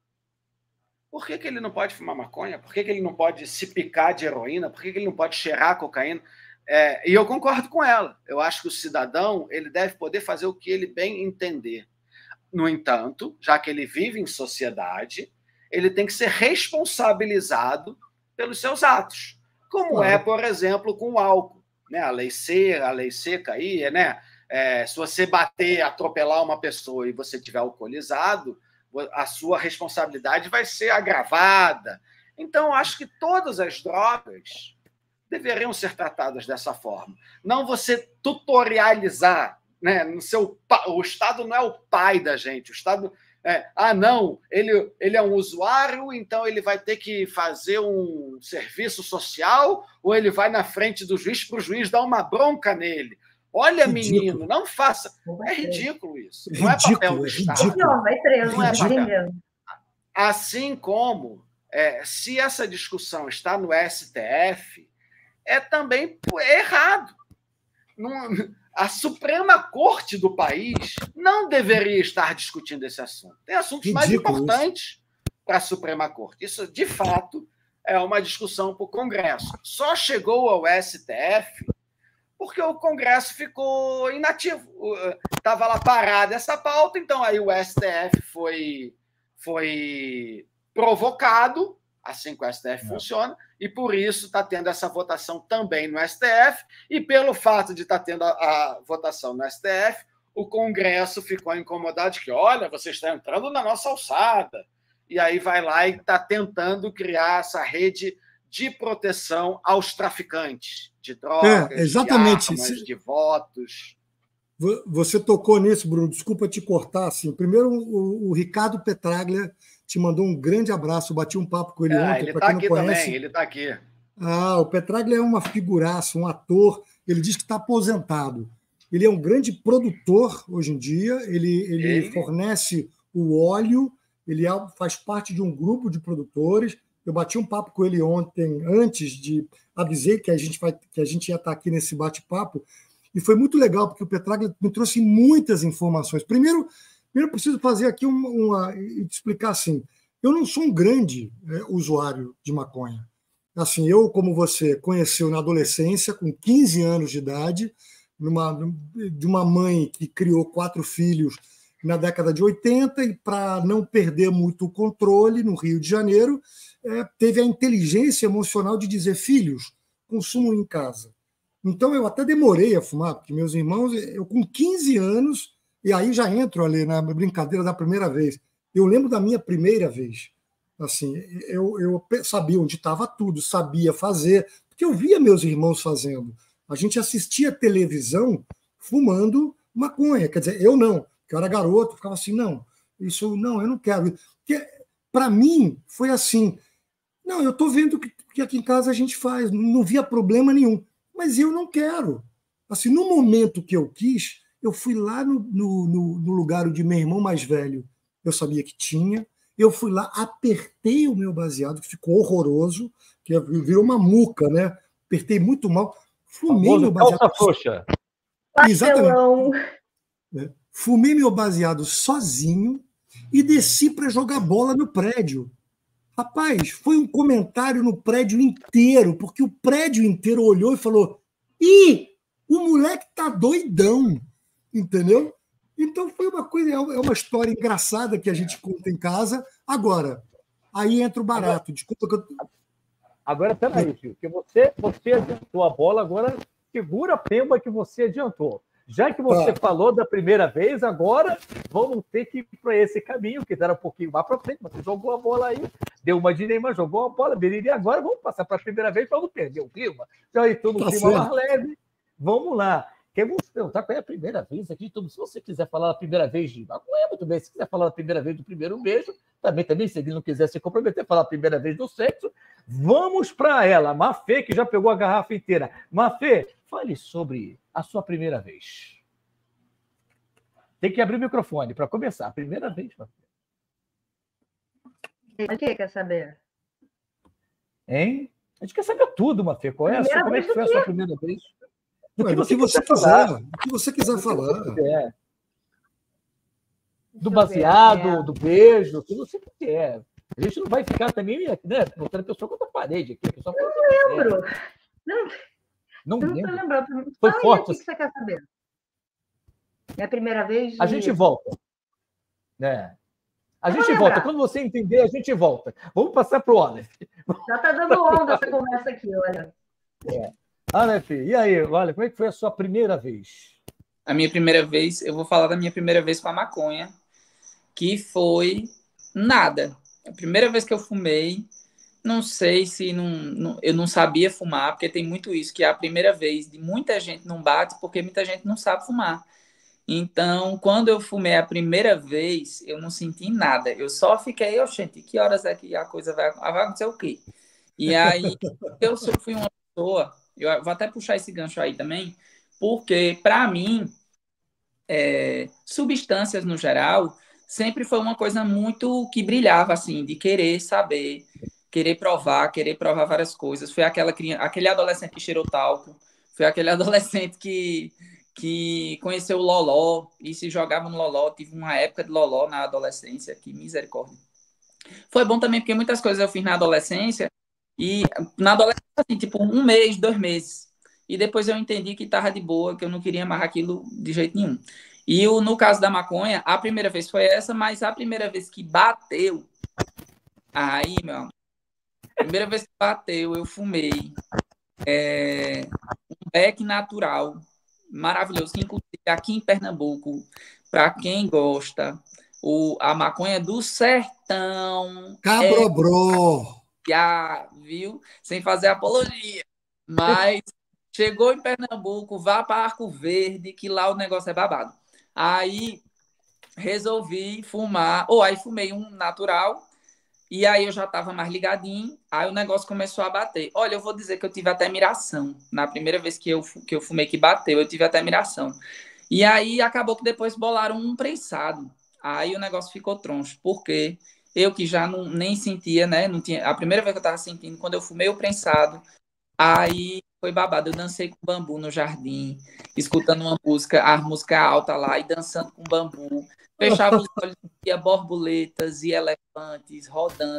por que, que ele não pode fumar maconha? Por que, que ele não pode se picar de heroína? Por que, que ele não pode cheirar cocaína? É, e eu concordo com ela. Eu acho que o cidadão ele deve poder fazer o que ele bem entender. No entanto, já que ele vive em sociedade, ele tem que ser responsabilizado pelos seus atos. Como claro. É, por exemplo, com o álcool. Né? A lei seca, a lei seca aí, né? É, se você bater, atropelar uma pessoa e você estiver alcoolizado, a sua responsabilidade vai ser agravada. Então, acho que todas as drogas deveriam ser tratadas dessa forma. Não você tutorializar, né? No seu, o Estado não é o pai da gente. O Estado é, ah, não, ele, ele é um usuário, então ele vai ter que fazer um serviço social ou ele vai na frente do juiz para o juiz dar uma bronca nele. Olha, ridículo. Menino, não faça. É ridículo isso. Não é papel do Estado. Não, vai preso. Não é papel. Assim como, é, se essa discussão está no S T F, é também errado. Não, a Suprema Corte do país não deveria estar discutindo esse assunto. Tem assuntos ridículo mais importantes para a Suprema Corte. Isso, de fato, é uma discussão para o Congresso. Só chegou ao S T F porque o Congresso ficou inativo. Estava lá parada essa pauta, então aí o S T F foi, foi provocado, assim que o S T F é. funciona, e por isso está tendo essa votação também no S T F, e pelo fato de estar tá tendo a, a votação no S T F, o Congresso ficou incomodado de que, olha, você está entrando na nossa alçada. E aí vai lá e está tentando criar essa rede de proteção aos traficantes de drogas, é, exatamente. de armas, de votos. Você tocou nisso, Bruno, desculpa te cortar. Assim. Primeiro, o, o Ricardo Petraglia te mandou um grande abraço, bati um papo com ele é, ontem. Ele está aqui conhece. também, ele está aqui. Ah, o Petraglia é uma figuraça, um ator, ele diz que está aposentado. Ele é um grande produtor hoje em dia, ele, ele, ele... fornece o óleo, ele faz parte de um grupo de produtores. Eu bati um papo com ele ontem, antes de avisei que a gente, vai, que a gente ia estar aqui nesse bate-papo, e foi muito legal, porque o Petraglia me trouxe muitas informações. Primeiro, primeiro eu preciso fazer aqui uma, uma e te explicar assim, eu não sou um grande é, usuário de maconha. Assim, eu, como você, conheceu na adolescência, com quinze anos de idade, numa, de uma mãe que criou quatro filhos na década de oitenta, e para não perder muito o controle, no Rio de Janeiro, é, teve a inteligência emocional de dizer: filhos, consumam em casa. Então, eu até demorei a fumar, porque meus irmãos, eu com quinze anos, e aí já entro ali na brincadeira da primeira vez. Eu lembro da minha primeira vez. Assim, eu, eu sabia onde estava tudo, sabia fazer, porque eu via meus irmãos fazendo. A gente assistia televisão fumando maconha. Quer dizer, eu não, porque eu era garoto, ficava assim, não, isso não, eu não quero. Para mim, foi assim, não, eu estou vendo que, que aqui em casa a gente faz, não via problema nenhum, mas eu não quero. Assim, no momento que eu quis, eu fui lá no, no, no lugar de meu irmão mais velho, eu sabia que tinha. Eu fui lá, apertei o meu baseado, que ficou horroroso, que virou uma muca, né? Apertei muito mal. Fumei meu baseado. Calça frouxa. Exatamente. Fumei meu baseado sozinho e desci para jogar bola no prédio. Rapaz, foi um comentário no prédio inteiro, porque o prédio inteiro olhou e falou: ih, o moleque tá doidão, entendeu? Então foi uma coisa, é uma história engraçada que a gente conta em casa. Agora, aí entra o barato. Desculpa que eu... Agora, peraí, Gil, porque você, você adiantou a bola, agora segura a pemba que você adiantou. Já que você ah. falou da primeira vez, agora vamos ter que ir para esse caminho, que era um pouquinho mais para frente. Você jogou a bola aí, deu uma de Neymar, jogou a bola, Beriri, agora vamos passar para a primeira vez para não perder o clima. Já estou no tá clima certo. mais leve. Vamos lá. Quer você perguntar qual é a primeira vez aqui? Então, se você quiser falar a primeira vez de maconha, muito bem. Se quiser falar a primeira vez do primeiro beijo, também, também, se ele não quiser se comprometer, falar a primeira vez do sexo, vamos para ela. Mafê, que já pegou a garrafa inteira. Mafê, fale sobre a sua primeira vez. Tem que abrir o microfone para começar. A primeira vez, Mafê. O que quer saber? Hein? A gente quer saber tudo, Mafê. Qual é a sua, como é que foi a sua primeira vez? Do que, você, você quiser, quiser do que você quiser do falar. Que quiser. Do baseado, do beijo, do que você quiser. A gente não vai ficar também, né, mostrando a pessoa contra a parede aqui. A eu não lembro. Não, não, não lembro. lembrando. Foi ah, forte. O que você quer saber? É a primeira vez? De... A gente volta. É. A eu gente volta. Quando você entender, a gente volta. Vamos passar para o Aleph. Já está dando onda essa conversa aqui, olha. É. Aleph, e aí, olha, como é que foi a sua primeira vez? A minha primeira vez, eu vou falar da minha primeira vez com a maconha, que foi nada. A primeira vez que eu fumei, não sei se não, não, eu não sabia fumar, porque tem muito isso, que é a primeira vez de muita gente não bate, porque muita gente não sabe fumar. Então, quando eu fumei a primeira vez, eu não senti nada. Eu só fiquei, oh, gente, que horas é que a coisa vai, vai acontecer o quê? E aí, eu fui uma pessoa... Eu vou até puxar esse gancho aí também, porque, para mim, é, substâncias, no geral, sempre foi uma coisa muito que brilhava, assim, de querer saber, querer provar, querer provar várias coisas. Foi aquela criança, aquele adolescente que cheirou talco, foi aquele adolescente que, que conheceu o loló e se jogava no loló. Tive uma época de loló na adolescência, que misericórdia. Foi bom também, porque muitas coisas eu fiz na adolescência, e na adolescência, assim, tipo, um mês, dois meses. E depois eu entendi que estava de boa, que eu não queria amarrar aquilo de jeito nenhum. E eu, no caso da maconha, a primeira vez foi essa, mas a primeira vez que bateu, aí, meu amor, a primeira vez que bateu, eu fumei é, um beck natural, maravilhoso, que inclusive aqui em Pernambuco, para quem gosta, o, a maconha do sertão... Cabrobró! É, já, viu? Sem fazer apologia. Mas chegou em Pernambuco, vá para Arco Verde, que lá o negócio é babado. Aí resolvi fumar, ou aí fumei um natural, e aí eu já estava mais ligadinho, aí o negócio começou a bater. Olha, eu vou dizer que eu tive até miração. Na primeira vez que eu, que eu fumei que bateu, eu tive até miração. E aí acabou que depois bolaram um prensado. Aí o negócio ficou troncho, porque... Eu que já não, nem sentia, né? Não tinha, a primeira vez que eu tava sentindo, quando eu fumei o prensado, aí foi babado. Eu dancei com bambu no jardim, escutando uma música, a música alta lá, e dançando com bambu. Fechava os olhos, via borboletas e elefantes rodando.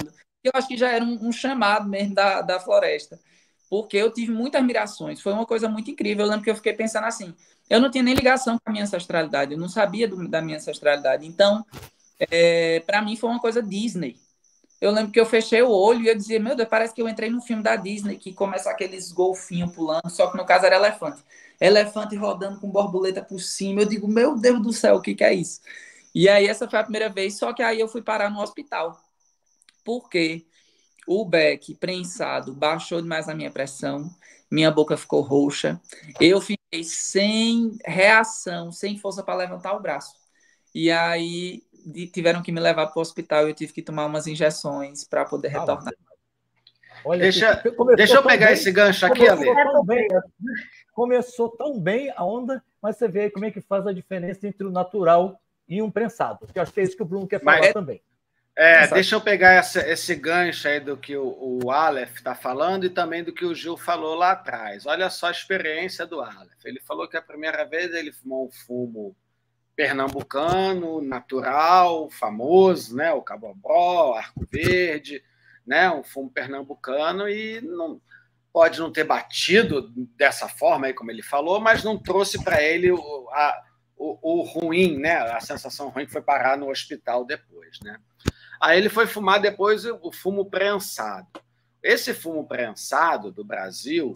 eu acho que já era um, um chamado mesmo da, da floresta, porque eu tive muitas admirações, foi uma coisa muito incrível. Eu lembro que eu fiquei pensando assim, eu não tinha nem ligação com a minha ancestralidade, eu não sabia do, da minha ancestralidade, então, é, para mim foi uma coisa Disney. Eu lembro que eu fechei o olho e eu dizia, meu Deus, parece que eu entrei num filme da Disney, que começa aqueles golfinhos pulando, só que no caso era elefante. Elefante rodando com borboleta por cima. Eu digo, meu Deus do céu, o que, que é isso? E aí essa foi a primeira vez, só que aí eu fui parar no hospital. Por quê? O beck prensado baixou demais a minha pressão, minha boca ficou roxa, eu fiquei sem reação, sem força para levantar o braço. E aí tiveram que me levar para o hospital e eu tive que tomar umas injeções para poder retornar. Olha, deixa, deixa eu pegar bem, esse gancho aqui, Ale. Tão bem, começou tão bem a onda, mas você vê aí como é que faz a diferença entre o natural e um prensado. Que eu acho que é isso que o Bruno quer falar mas, também. É, deixa eu pegar essa, esse gancho aí do que o, o Aleph está falando e também do que o Gil falou lá atrás. Olha só a experiência do Aleph. Ele falou que a primeira vez ele fumou um fumo pernambucano, natural, famoso, né? O Cabobró, Arco Verde, né? Um fumo pernambucano e não pode não ter batido dessa forma aí, como ele falou, mas não trouxe para ele o, a, o, o ruim, né? A sensação ruim que foi parar no hospital depois, né? Aí ele foi fumar depois o fumo prensado. Esse fumo prensado do Brasil,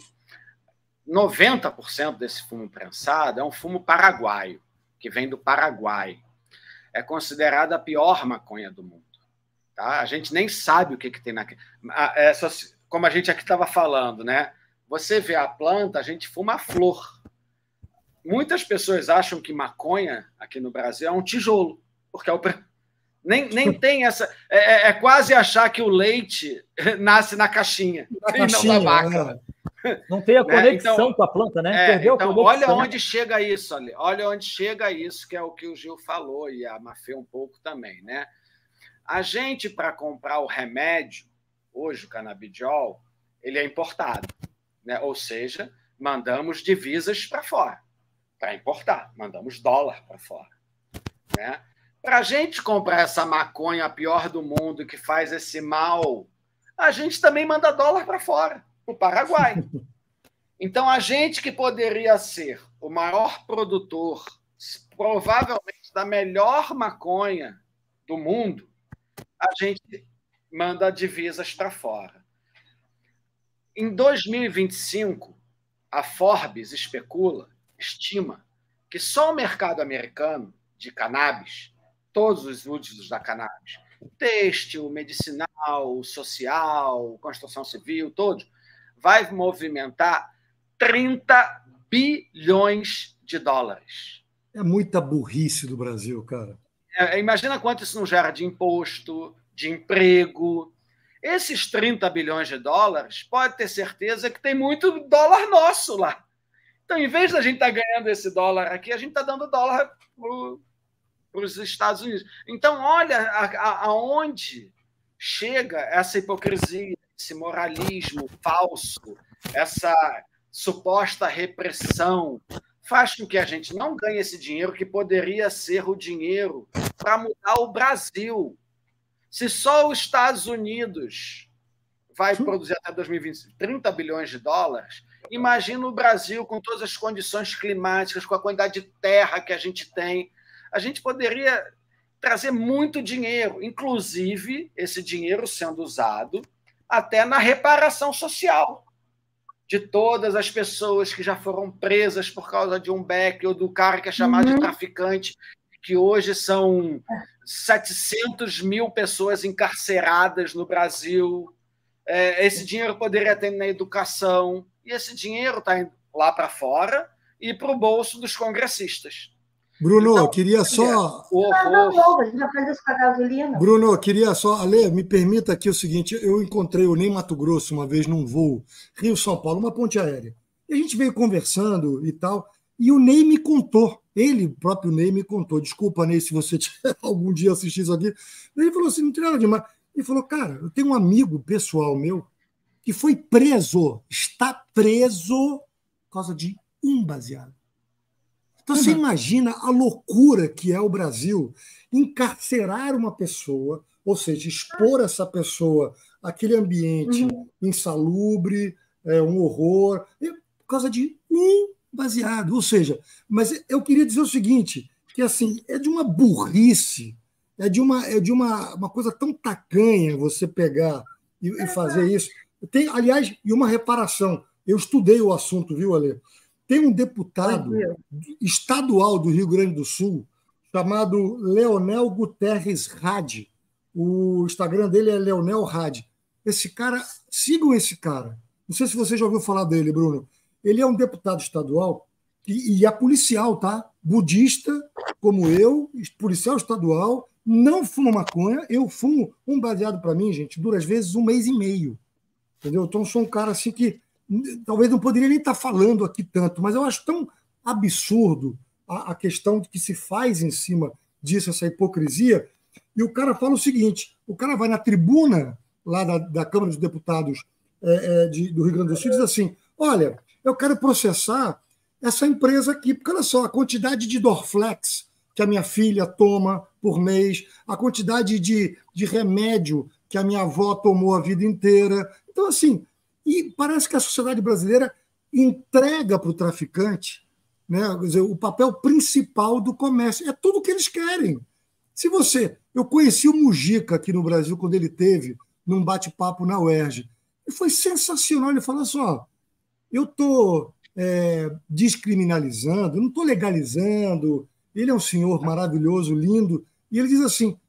noventa por cento desse fumo prensado é um fumo paraguaio, que vem do Paraguai. É considerada a pior maconha do mundo. Tá? A gente nem sabe o que, que tem naquele... É só, como a gente aqui estava falando, né? Você vê a planta, a gente fuma a flor. Muitas pessoas acham que maconha aqui no Brasil é um tijolo, porque é o... Nem, nem tem essa... É, é quase achar que o leite nasce na caixinha, na e caixinha, não na vaca. É. Não tem a conexão né? então, com a planta, né? É, Perdeu então, a conexão. olha onde chega isso, ali. Olha onde chega isso, que é o que o Gil falou, e a Mafê um pouco também, né? A gente, para comprar o remédio, hoje o canabidiol, ele é importado, né? Ou seja, mandamos divisas para fora, para importar, mandamos dólar para fora, né? Para a gente comprar essa maconha a pior do mundo, que faz esse mal, a gente também manda dólar para fora, para o Paraguai. Então, a gente que poderia ser o maior produtor, provavelmente da melhor maconha do mundo, a gente manda divisas para fora. Em dois mil e vinte e cinco, a Forbes especula, estima, que só o mercado americano de cannabis, todos os usos da cannabis, têxtil, medicinal, social, construção civil, todos, vai movimentar trinta bilhões de dólares. É muita burrice do Brasil, cara. É, imagina quanto isso não gera de imposto, de emprego. Esses trinta bilhões de dólares, pode ter certeza que tem muito dólar nosso lá. Então, em vez da gente estar tá ganhando esse dólar aqui, a gente está dando dólar para os Estados Unidos. Então, olha aonde chega essa hipocrisia, esse moralismo falso, essa suposta repressão, faz com que a gente não ganhe esse dinheiro que poderia ser o dinheiro para mudar o Brasil. Se só os Estados Unidos vai produzir até dois mil e vinte e cinco trinta bilhões de dólares, imagina o Brasil com todas as condições climáticas, com a quantidade de terra que a gente tem. A gente poderia trazer muito dinheiro, inclusive esse dinheiro sendo usado até na reparação social de todas as pessoas que já foram presas por causa de um beck ou do cara que é chamado uhum. de traficante, que hoje são setecentas mil pessoas encarceradas no Brasil. É, esse dinheiro poderia ter na educação, e esse dinheiro está indo lá para fora e para o bolso dos congressistas. Bruno, então, queria só... Bruno, queria só... Ale, me permita aqui o seguinte, eu encontrei o Ney Mato Grosso uma vez num voo Rio-São Paulo, uma ponte aérea. E a gente veio conversando e tal, e o Ney me contou, ele, o próprio Ney, me contou, desculpa, Ney, se você algum dia assistir isso aqui, ele falou assim, não tem nada demais. Ele falou, cara, eu tenho um amigo pessoal meu que foi preso, está preso por causa de um baseado. Então, uhum. Você imagina a loucura que é o Brasil encarcerar uma pessoa, ou seja, expor essa pessoa àquele ambiente uhum. insalubre, é, um horror, por causa de um baseado. Ou seja, mas eu queria dizer o seguinte, que assim, é de uma burrice, é de uma, é de uma, uma coisa tão tacanha você pegar e, e fazer isso. Tem, aliás, e uma reparação. Eu estudei o assunto, viu, Ale? Tem um deputado estadual do Rio Grande do Sul chamado Leonel Guterres Hadi. O Instagram dele é Leonel Hadi. Esse cara, sigam esse cara. Não sei se você já ouviu falar dele, Bruno. Ele é um deputado estadual e, e é policial, tá? Budista, como eu, policial estadual, não fuma maconha. Eu fumo um baseado para mim, gente, dura às vezes um mês e meio. Entendeu? Então, sou um cara assim que talvez não poderia nem estar falando aqui tanto, mas eu acho tão absurdo a, a questão que se faz em cima disso, essa hipocrisia. E o cara fala o seguinte: o cara vai na tribuna lá da, da Câmara dos Deputados é, é, de, do Rio Grande do Sul e diz assim: olha, eu quero processar essa empresa aqui, porque olha só, a quantidade de Dorflex que a minha filha toma por mês, a quantidade de, de remédio que a minha avó tomou a vida inteira. Então, assim, e parece que a sociedade brasileira entrega para o traficante, né, quer dizer, o papel principal do comércio. É tudo o que eles querem. Se você... Eu conheci o Mujica aqui no Brasil quando ele teve num bate-papo na U E R J. E foi sensacional. Ele falou assim, ó, eu estou é, descriminalizando, não estou legalizando. Ele é um senhor maravilhoso, lindo. E ele diz assim,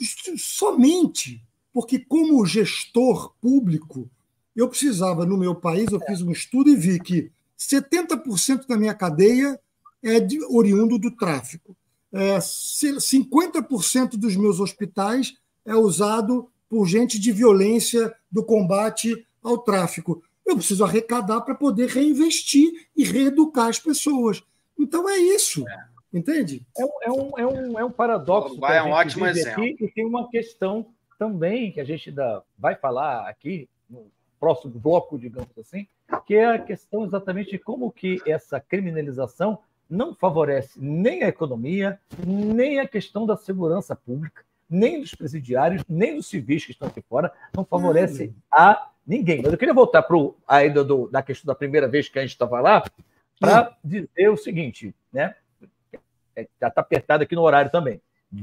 somente porque como gestor público, eu precisava, no meu país, eu fiz um estudo e vi que setenta por cento da minha cadeia é de, oriundo do tráfico. É, cinquenta por cento dos meus hospitais é usado por gente de violência do combate ao tráfico. Eu preciso arrecadar para poder reinvestir e reeducar as pessoas. Então é isso, é. Entende? É um, é um, é um, é um paradoxo. O Uruguai é um ótimo exemplo. Aqui, e tem uma questão também que a gente ainda vai falar aqui no próximo bloco, digamos assim, que é a questão exatamente de como que essa criminalização não favorece nem a economia, nem a questão da segurança pública, nem dos presidiários, nem dos civis que estão aqui fora, não favorece hum. a ninguém. Mas eu queria voltar para ainda do, da questão da primeira vez que a gente estava lá, para hum. dizer o seguinte, né? Já está apertado aqui no horário também.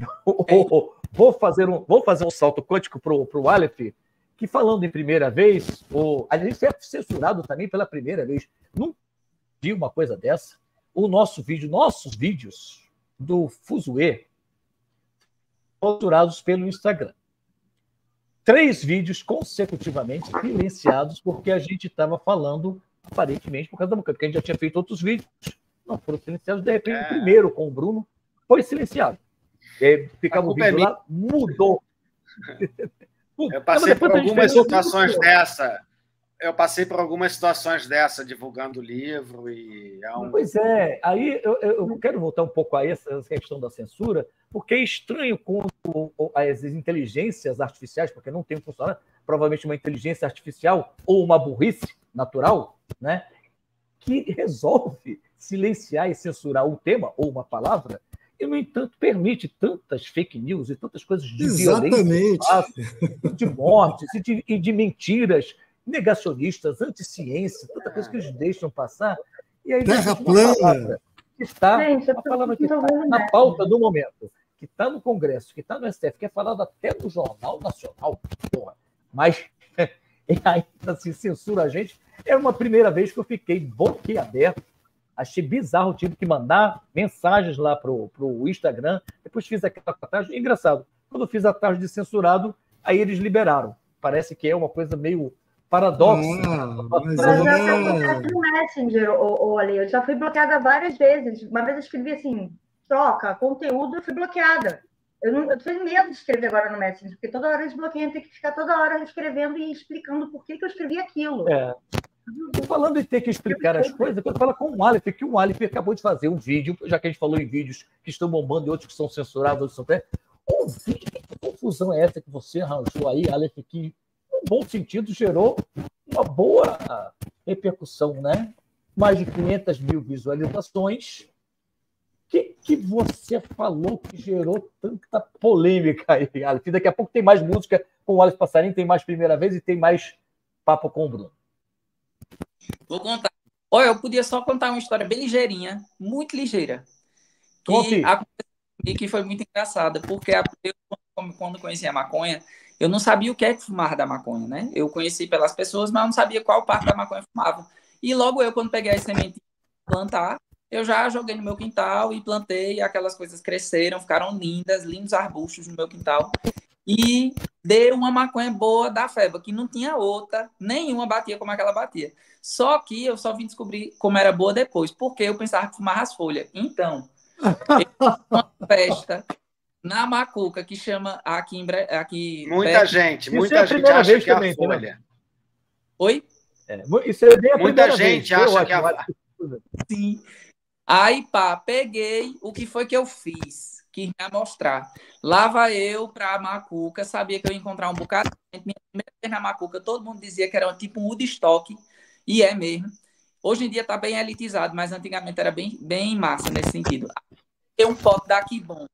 Vou fazer um, vou fazer um salto quântico para o Aleph, que falando em primeira vez, o, a gente é censurado também pela primeira vez. Nunca vi uma coisa dessa. O nosso vídeo, nossos vídeos do Fuzue, censurados pelo Instagram. Três vídeos consecutivamente silenciados, porque a gente estava falando, aparentemente, por causa da música, porque a gente já tinha feito outros vídeos, não foram silenciados. De repente, é. o primeiro com o Bruno foi silenciado. E aí, ficava o vídeo é lá, mudou. Eu passei não, por algumas situações dessa. Eu passei por algumas situações dessa, divulgando o livro. E é um... Pois é, aí eu, eu quero voltar um pouco a essa questão da censura, porque é estranho quando as inteligências artificiais, porque não tem funcionado, provavelmente uma inteligência artificial ou uma burrice natural, né, que resolve silenciar e censurar um tema ou uma palavra, e, no entanto, permite tantas fake news e tantas coisas de Exatamente. violência, de mortes e de, e de mentiras negacionistas, anti-ciência, tanta coisa que eles deixam passar. E aí, Terra plana. Que está, a palavra que está na pauta do momento, que está no Congresso, que está no S T F, que é falado até no Jornal Nacional, porra, mas ainda se censura a gente. É uma primeira vez que eu fiquei boquiaberto. Achei bizarro, tive que mandar mensagens lá para o Instagram, depois fiz aquela tarde. Engraçado, quando eu fiz a tarde de censurado, aí eles liberaram. Parece que é uma coisa meio paradoxo. Ah, mas é... já no Messenger, ô, ô, Ale, eu já fui bloqueada várias vezes. Uma vez eu escrevi assim, troca, conteúdo, eu fui bloqueada. Eu, não, eu tenho medo de escrever agora no Messenger, porque toda hora eles bloqueiam, tem que ficar toda hora escrevendo e explicando por que, que eu escrevi aquilo. É. Falando em ter que explicar as coisas, eu falo com o Aleph, que o Aleph acabou de fazer um vídeo, já que a gente falou em vídeos que estão bombando e outros que são censurados, outros são até. Um vídeo, que confusão é essa que você arranjou aí, Aleph, que, no bom sentido, gerou uma boa repercussão, né? Mais de quinhentas mil visualizações que, que você falou que gerou tanta polêmica aí, Aleph? Daqui a pouco tem mais música com o Aleph Passarinho, tem mais Primeira Vez e tem mais papo com o Bruno. Vou contar. Olha, eu podia só contar uma história bem ligeirinha, muito ligeira. Que aconteceu e que foi muito engraçada, porque eu, quando conheci a maconha, eu não sabia o que é que fumava da maconha, né? Eu conheci pelas pessoas, mas não sabia qual parte da maconha fumava. E logo eu, quando peguei as sementes plantar, eu já joguei no meu quintal e plantei, e aquelas coisas cresceram, ficaram lindas, lindos arbustos no meu quintal. E deu uma maconha boa da feba, que não tinha outra, nenhuma batia como aquela batia. Só que eu só vim descobrir como era boa depois, porque eu pensava que fumava as folhas. Então, eu fiz uma festa na Macuca, que chama aqui em Bre... aqui Muita perto... gente, Isso muita é a gente primeira acha vez que é a também, folha. né? Oi? É, isso é bem a Muita primeira gente vez. acha Eu que é a acho, Sim. Aí, pá, peguei, o que foi que eu fiz? Quis me mostrar. Lá vai eu pra Macuca, sabia que eu ia encontrar um bocado de gente. Minha primeira vez na Macuca, todo mundo dizia que era tipo um Woodstock, e é mesmo. Hoje em dia tá bem elitizado, mas antigamente era bem, bem massa nesse sentido. Tem um pote daqui bom.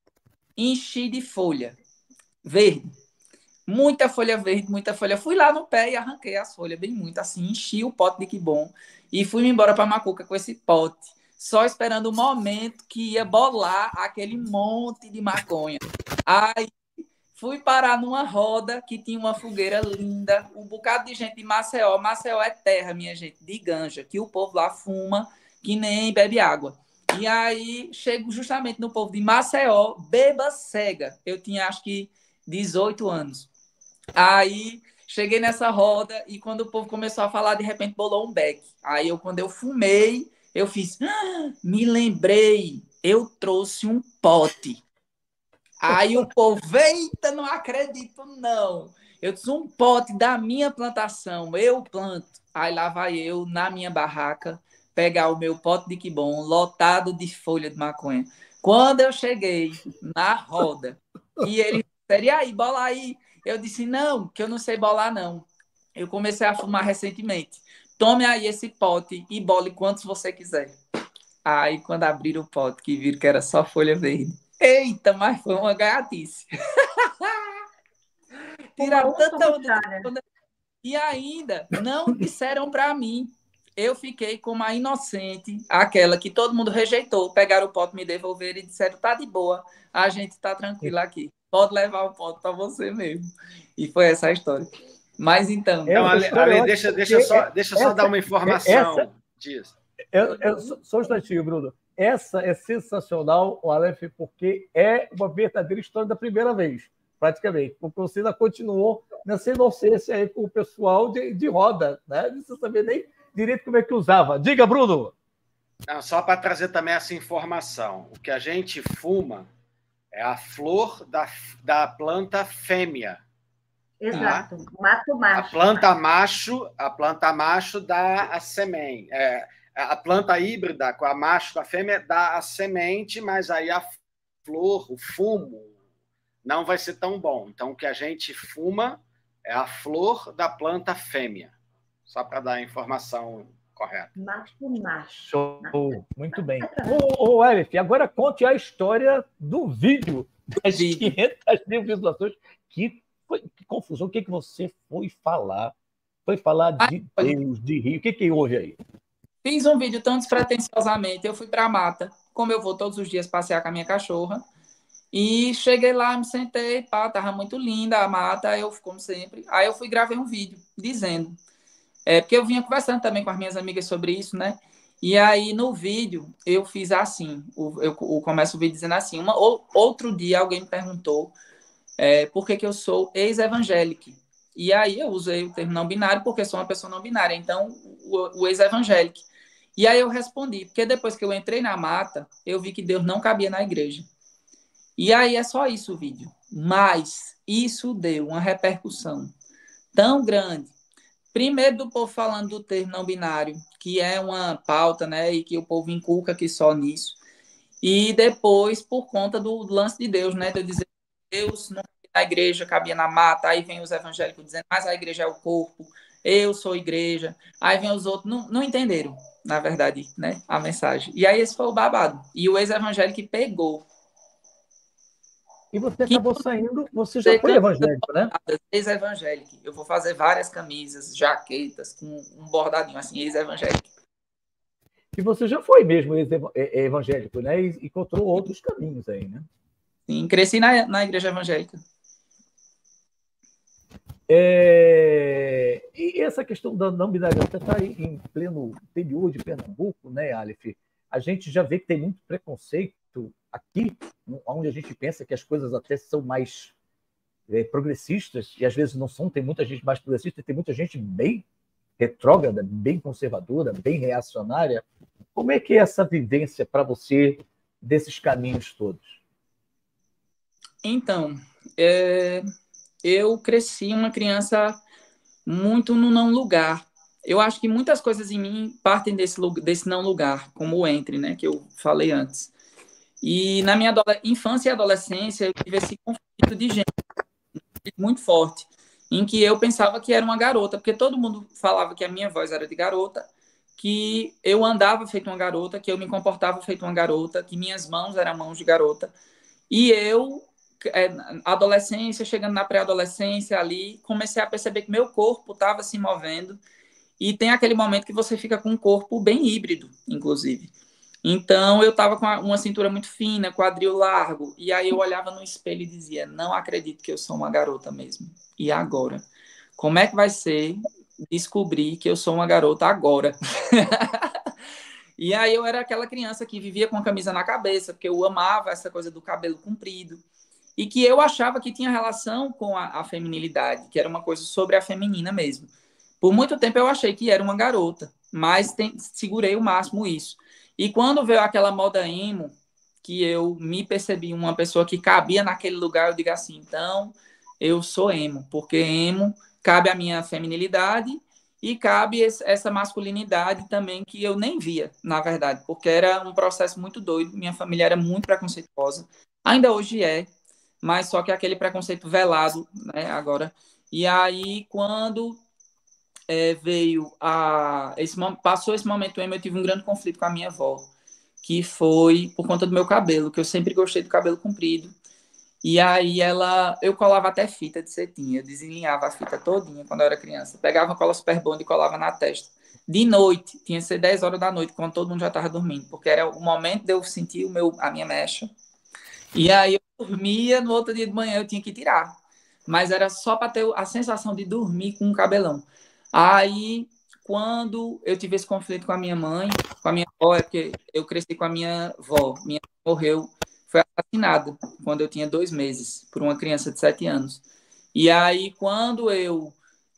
Enchi de folha verde. Muita folha verde, muita folha. Fui lá no pé e arranquei as folhas, bem muito, assim, enchi o pote de que bom. E fui embora para Macuca com esse pote, só esperando o momento que ia bolar aquele monte de maconha. Aí fui parar numa roda que tinha uma fogueira linda, um bocado de gente de Maceió. Maceió é terra, minha gente, de ganja, que o povo lá fuma que nem bebe água. E aí chego justamente no povo de Maceió, beba cega. Eu tinha acho que dezoito anos. Aí cheguei nessa roda e quando o povo começou a falar, de repente bolou um beck. Aí eu, quando eu fumei, eu fiz, ah, me lembrei, eu trouxe um pote. Aí o povo, eita, não acredito não. Eu trouxe um pote da minha plantação, eu planto. Aí lá vai eu, na minha barraca, pegar o meu pote de quibom, lotado de folha de maconha. Quando eu cheguei na roda, e ele, e aí, bola aí. Eu disse, não, que eu não sei bolar, não. Eu comecei a fumar recentemente. Tome aí esse pote e bole quantos você quiser. Aí, quando abriram o pote, que viram que era só folha verde. Eita, mas foi uma gaiatice. Tiraram tanta onda. E ainda não disseram para mim. Eu fiquei como a inocente, aquela que todo mundo rejeitou. Pegaram o pote, me devolveram e disseram, tá de boa, a gente tá tranquilo aqui. Pode levar o pote para você mesmo. E foi essa a história. Mas então... Então, Ale, Ale, deixa, deixa só, deixa só essa, dar uma informação essa, disso. Eu, eu, só um instantinho, Bruno. Essa é sensacional, o Aleph, porque é uma verdadeira história da primeira vez, praticamente. Porque você ainda continuou nessa inocência aí com o pessoal de, de roda, né? Não sabia nem direito como é que usava. Diga, Bruno! Não, só para trazer também essa informação. O que a gente fuma é a flor da, da planta fêmea. Exato, tá? mato macho. A planta macho, a planta macho dá a semente. É, a planta híbrida com a macho, com a fêmea, dá a semente, mas aí a flor, o fumo, não vai ser tão bom. Então, o que a gente fuma é a flor da planta fêmea. Só para dar a informação correta. Macho macho. Show. Muito bem. Ô, ô Aleph, agora conte a história do vídeo das quinhentas mil visualizações. Que, foi, que confusão. O que, que você foi falar? Foi falar de Deus, de Rio. O que, que houve aí? Fiz um vídeo tão despretensiosamente. Eu fui para a mata, como eu vou todos os dias passear com a minha cachorra. E cheguei lá, me sentei, pá, tava muito linda a mata, eu, como sempre. Aí eu fui e gravei um vídeo dizendo. É, porque eu vinha conversando também com as minhas amigas sobre isso, né? E aí, no vídeo, eu fiz assim. Eu, eu, eu começo o vídeo dizendo assim. Uma, ou, outro dia, alguém me perguntou é, por que, que eu sou ex-evangélico. E aí, eu usei o termo não binário porque sou uma pessoa não binária. Então, o, o ex-evangélico. E aí, eu respondi. Porque depois que eu entrei na mata, eu vi que Deus não cabia na igreja. E aí, é só isso o vídeo. Mas isso deu uma repercussão tão grande. Primeiro do povo falando do termo não binário, que é uma pauta, né, e que o povo inculca aqui só nisso. E depois, por conta do lance de Deus, né, de eu dizer que Deus não cabia na igreja, cabia na mata, aí vem os evangélicos dizendo, mas a igreja é o corpo, eu sou igreja, aí vem os outros, não, não entenderam. na verdade, né, a mensagem. E aí esse foi o babado. E o ex-evangélico pegou. E você Que acabou saindo, você já foi evangélico, né? Ex-evangélico. Eu vou fazer várias camisas, jaquetas, com um bordadinho assim, ex-evangélico. E você já foi mesmo evangélico, né? E encontrou outros caminhos aí, né? Sim, cresci na, na igreja evangélica. É... E essa questão da não binaridade, você está aí em pleno interior de Pernambuco, né, Aleph? A gente já vê que tem muito preconceito aqui, onde a gente pensa que as coisas até são mais é, progressistas, e às vezes não são, tem muita gente mais progressista, tem muita gente bem retrógrada, bem conservadora, bem reacionária. Como é que é essa vivência para você desses caminhos todos? Então, é... eu cresci uma criança muito no não lugar. Eu acho que muitas coisas em mim partem desse, desse não lugar, como o entre, né, que eu falei antes. E na minha infância e adolescência, eu tive esse conflito de gênero muito forte, em que eu pensava que era uma garota, porque todo mundo falava que a minha voz era de garota, que eu andava feito uma garota, que eu me comportava feito uma garota, que minhas mãos eram mãos de garota. E eu, adolescência, chegando na pré-adolescência ali, comecei a perceber que meu corpo estava se movendo, e tem aquele momento que você fica com um corpo bem híbrido, inclusive. Então, eu estava com uma cintura muito fina, quadril largo, e aí eu olhava no espelho e dizia, não acredito que eu sou uma garota mesmo. E agora? Como é que vai ser descobrir que eu sou uma garota agora? E aí eu era aquela criança que vivia com a camisa na cabeça, porque eu amava essa coisa do cabelo comprido, e que eu achava que tinha relação com a, a feminilidade, que era uma coisa sobre a feminina mesmo. Por muito tempo eu achei que era uma garota, mas tem, segurei o máximo isso. E quando veio aquela moda emo, que eu me percebi uma pessoa que cabia naquele lugar, eu digo assim, então eu sou emo, porque emo cabe a minha feminilidade e cabe essa masculinidade também que eu nem via, na verdade, porque era um processo muito doido, minha família era muito preconceituosa, ainda hoje é, mas só que aquele preconceito velado, né, agora. E aí, quando é, veio a... Esse, passou esse momento emo, eu tive um grande conflito com a minha avó, que foi por conta do meu cabelo, que eu sempre gostei do cabelo comprido. E aí ela, eu colava até fita de cetim, eu desenlinhava a fita todinha quando eu era criança. Pegava uma cola super bond e colava na testa. De noite, tinha que ser dez horas da noite, quando todo mundo já estava dormindo, porque era o momento de eu sentir o meu, a minha mecha. E aí eu dormia, no outro dia de manhã eu tinha que tirar. Mas era só para ter a sensação de dormir com um cabelão. Aí, quando eu tive esse conflito com a minha mãe, com a minha avó, é porque eu cresci com a minha avó. Minha avó morreu, foi assassinada quando eu tinha dois meses, por uma criança de sete anos. E aí, quando eu,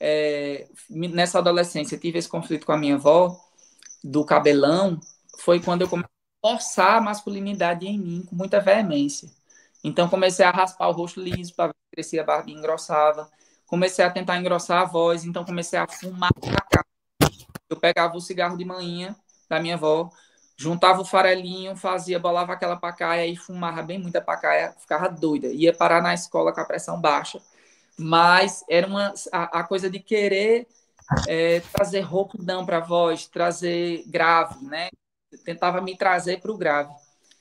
é, nessa adolescência, tive esse conflito com a minha avó, do cabelão, foi quando eu comecei a forçar a masculinidade em mim com muita veemência. Então, comecei a raspar o rosto liso para ver se crescia a barba e engrossava. Comecei a tentar engrossar a voz, então comecei a fumar a cara. Eu pegava o cigarro de manhã da minha avó, juntava o farelinho, fazia, bolava aquela pacaia e fumava bem muita pacaia, ficava doida. Ia parar na escola com a pressão baixa, mas era uma, a, a coisa de querer é, trazer rouquidão para a voz, trazer grave, né? Tentava me trazer para o grave.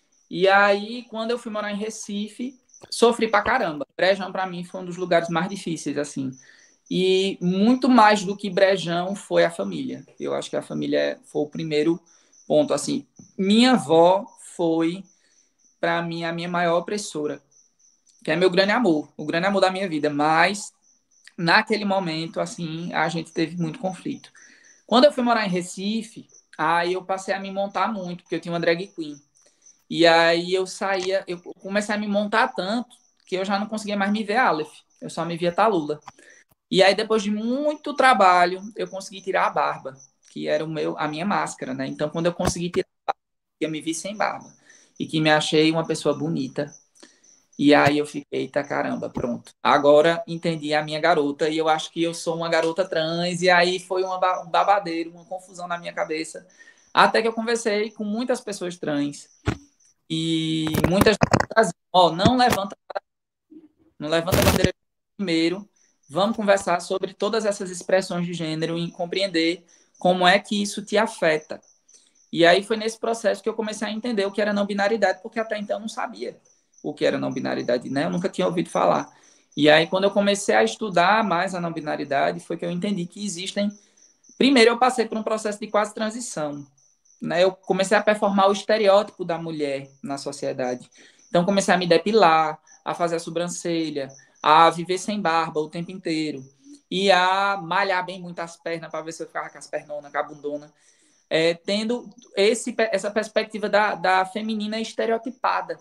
E aí, quando eu fui morar em Recife, sofri pra caramba. Brejão, para mim, foi um dos lugares mais difíceis, assim. E muito mais do que Brejão foi a família. Eu acho que a família foi o primeiro ponto, assim. Minha avó foi, para mim, a minha maior opressora, que é meu grande amor, o grande amor da minha vida. Mas, naquele momento, assim, a gente teve muito conflito. Quando eu fui morar em Recife, aí eu passei a me montar muito, porque eu tinha uma drag queen. E aí eu saía, eu comecei a me montar tanto que eu já não conseguia mais me ver Aleph. Eu só me via Talula. E aí, depois de muito trabalho, eu consegui tirar a barba, que era o meu, a minha máscara, né? Então, quando eu consegui tirar a barba, eu me vi sem barba. E que me achei uma pessoa bonita. E aí eu fiquei, tá caramba, pronto. Agora entendi a minha garota e eu acho que eu sou uma garota trans. E aí foi uma, um babadeiro, uma confusão na minha cabeça. Até que eu conversei com muitas pessoas trans. E muitas vezes, ó, não levanta, não levanta a bandeira primeiro, vamos conversar sobre todas essas expressões de gênero e compreender como é que isso te afeta. E aí foi nesse processo que eu comecei a entender o que era não binaridade, porque até então eu não sabia o que era não binaridade, né? Eu nunca tinha ouvido falar. E aí, quando eu comecei a estudar mais a não binaridade, foi que eu entendi que existem... Primeiro, eu passei por um processo de quase transição, né? Eu comecei a performar o estereótipo da mulher na sociedade. Então, comecei a me depilar, a fazer a sobrancelha, a viver sem barba o tempo inteiro, e a malhar bem muito as pernas para ver se eu ficava com as pernonas, com a bundona. É, tendo esse, essa perspectiva da, da feminina estereotipada.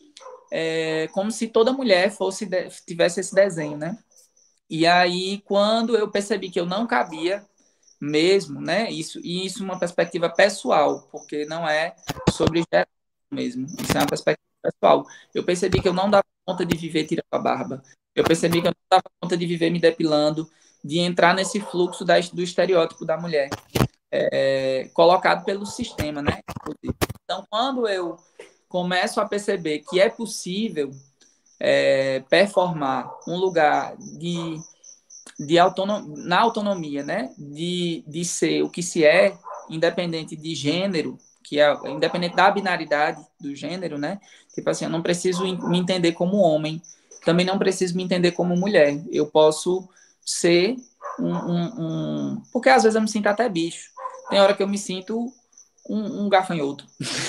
É, como se toda mulher fosse tivesse esse desenho, né? E aí, quando eu percebi que eu não cabia mesmo, né? Isso, e isso é uma perspectiva pessoal, porque não é sobre geração mesmo. Isso é uma perspectiva pessoal. Eu percebi que eu não dava conta de viver tirando a barba. Eu percebi que eu não dava conta de viver me depilando, de entrar nesse fluxo da, do estereótipo da mulher, é, colocado pelo sistema, né? Então, quando eu começo a perceber que é possível é, performar um lugar de, de autonom, na autonomia, né? De, de ser o que se é, independente de gênero, que é independente da binaridade do gênero, né? Tipo assim, eu não preciso me entender como homem, também não preciso me entender como mulher. Eu posso ser um, um, um... Porque às vezes eu me sinto até bicho. Tem hora que eu me sinto um, um gafanhoto.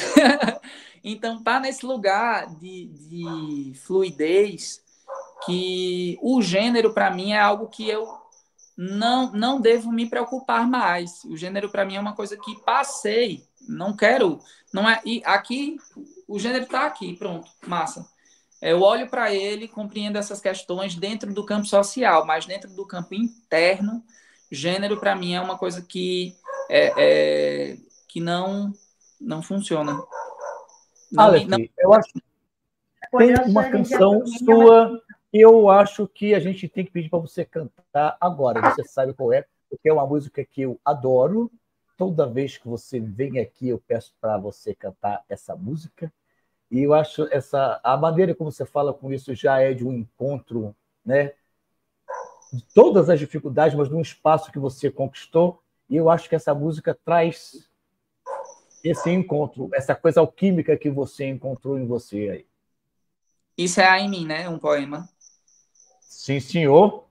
Então, tá nesse lugar de, de fluidez que o gênero, para mim, é algo que eu não, não devo me preocupar mais. O gênero, para mim, é uma coisa que passei. Não quero... Não é, e aqui, o gênero está aqui, pronto, massa. Eu olho para ele, compreendo essas questões dentro do campo social, mas dentro do campo interno, gênero, para mim, é uma coisa que, é, é, que não, não funciona. Não, Aleph, não... eu acho que tem uma canção sua que eu acho que a gente tem que pedir para você cantar agora. Você sabe qual é? Porque é uma música que eu adoro. Toda vez que você vem aqui, eu peço para você cantar essa música. E eu acho essa a maneira como você fala com isso já é de um encontro, né? De todas as dificuldades, mas de um espaço que você conquistou. E eu acho que essa música traz esse encontro, essa coisa alquímica que você encontrou em você aí. Isso é em mim, né? Um poema. Sim, senhor.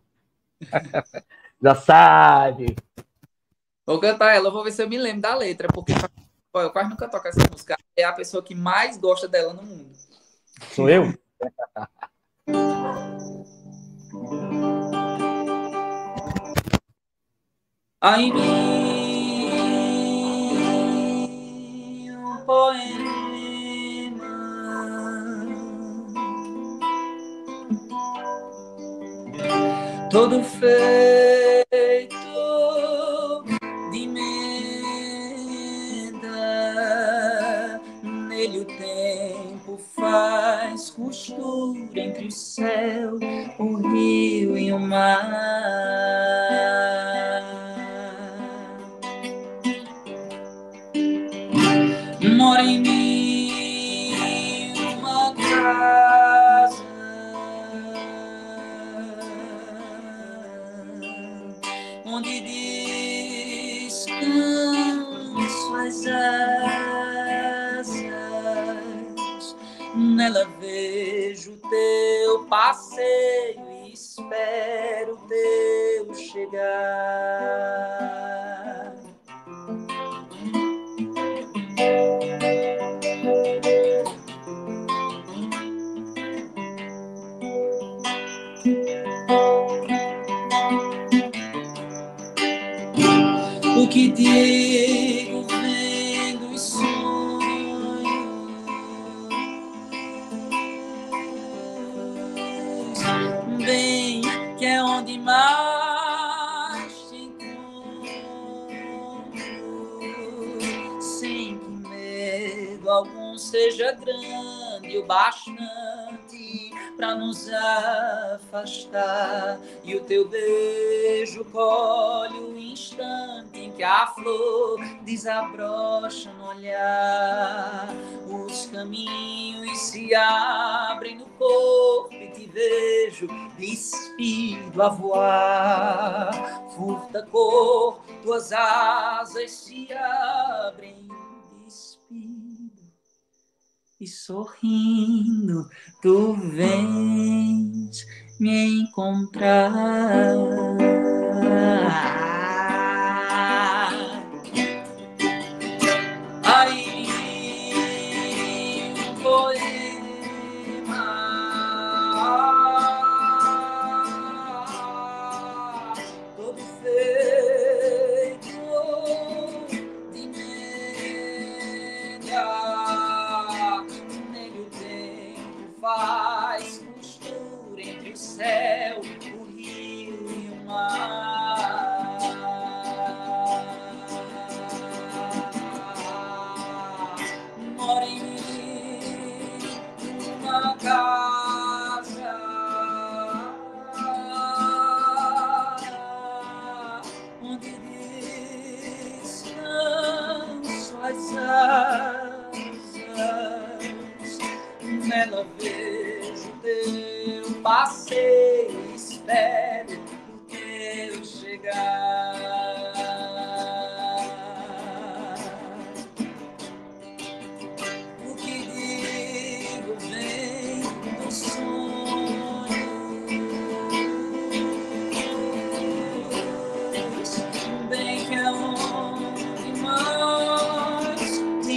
Já sabe. Vou cantar ela, vou ver se eu me lembro da letra, porque eu quase nunca toco essa música. É a pessoa que mais gosta dela no mundo. Sou eu? Em mim, um poema. Todo feito de emenda, nele o tempo faz costura entre o céu, o rio e o mar. Mora em mim uma casa onde descanso as asas, nela vejo teu passeio e espero teu chegar. O que digo vendo os sonhos, bem que é onde mais te encontro, sem que medo algum seja grande o bastante pra nos afastar, e o teu beijo colhe o instante em que a flor desabrocha no olhar. Os caminhos se abrem no corpo e te vejo despido a voar. Furta cor, tuas asas se abrem e sorrindo tu vens me encontrar. Aí um poema todo feito de emenda, nele o tempo faz costura entre o céu, o rio e o mar. Mora em mim uma casa onde descanso as asas, nela vejo teu passeio, espero o teu chegar. O que digo vem do sonho, bem que aonde mais te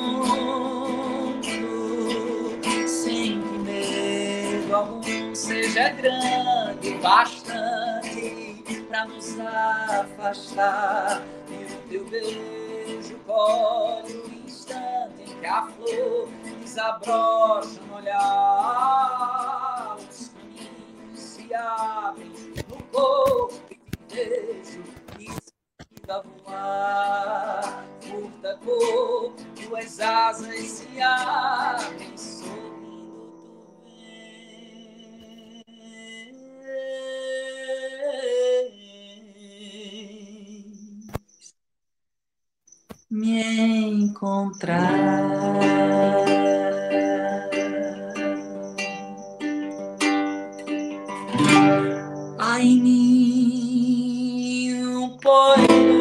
encontro, sem que medo algum seja grande o bastante pra nos afastar, e o teu beijo colhe o instante em que a flor desabrocha no olhar, os caminhos se abrem no corpo e te vejo e a voar, curta cor, tuas asas se abrem, sorrindo tu vens me encontrar. Há em mim um poema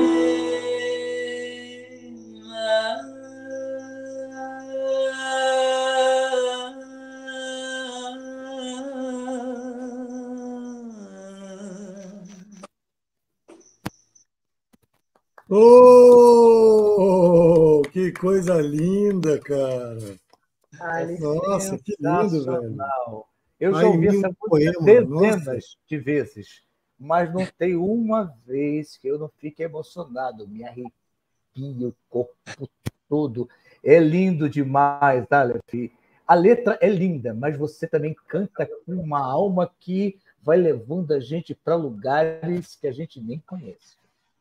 Oh, que coisa linda, cara! Ai, Nossa, que lindo, velho! sensacional. Eu já Ai, ouvi mil essa música poema, dezenas nossa. de vezes, mas não tem uma vez que eu não fique emocionado. Me arrepio o corpo todo. É lindo demais, Aleph. A letra é linda, mas você também canta com uma alma que vai levando a gente para lugares que a gente nem conhece.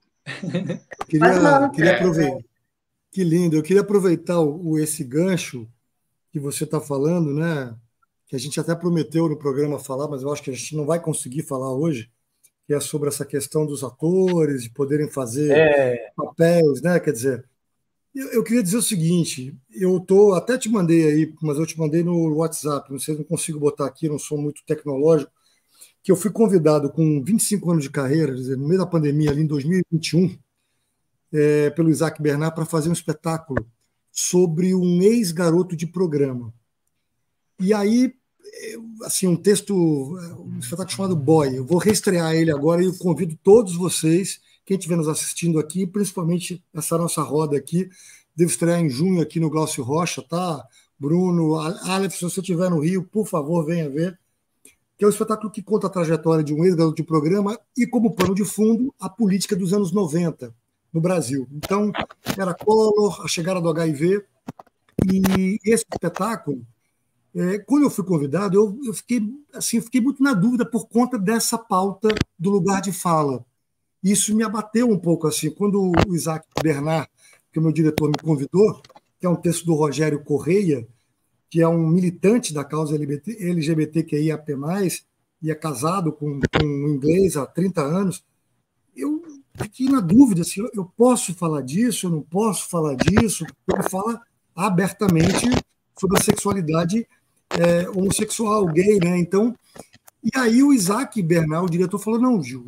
Eu queria, queria aproveitar. Que lindo! Eu queria aproveitar o, o- esse gancho que você está falando, né? Que a gente até prometeu no programa falar, mas eu acho que a gente não vai conseguir falar hoje, que é sobre essa questão dos atores, de poderem fazer É, papéis, né? Quer dizer, eu, eu queria dizer o seguinte: eu tô, até te mandei aí, mas eu te mandei no WhatsApp, não sei, não consigo botar aqui, não sou muito tecnológico, que eu fui convidado com vinte e cinco anos de carreira, quer dizer, no meio da pandemia, ali em dois mil e vinte e um, é, pelo Isaac Bernard, para fazer um espetáculo sobre um ex-garoto de programa. E aí, eu, assim, um texto, um espetáculo chamado Boy. Eu vou reestrear ele agora e eu convido todos vocês, quem estiver nos assistindo aqui, principalmente essa nossa roda aqui, devo estrear em junho aqui no Glaucio Rocha, tá? Bruno, Aleph, se você estiver no Rio, por favor, venha ver. Que é um espetáculo que conta a trajetória de um ex-garoto de programa e, como pano de fundo, a política dos anos noventa no Brasil. Então, era Collor, a chegada do H I V, e esse espetáculo, é, quando eu fui convidado, eu, eu fiquei assim, eu fiquei muito na dúvida por conta dessa pauta do lugar de fala. Isso me abateu um pouco assim, quando o Isaac Bernard, que é o meu diretor, me convidou, que é um texto do Rogério Correia, que é um militante da causa L G B T Q I A P mais, e é casado com, com um inglês há trinta anos, eu fiquei na dúvida se assim, eu posso falar disso, eu não posso falar disso, porque ele fala abertamente sobre a sexualidade é, homossexual, gay, né? Então, e aí o Isaac Bernard, o diretor, falou, não, Gil,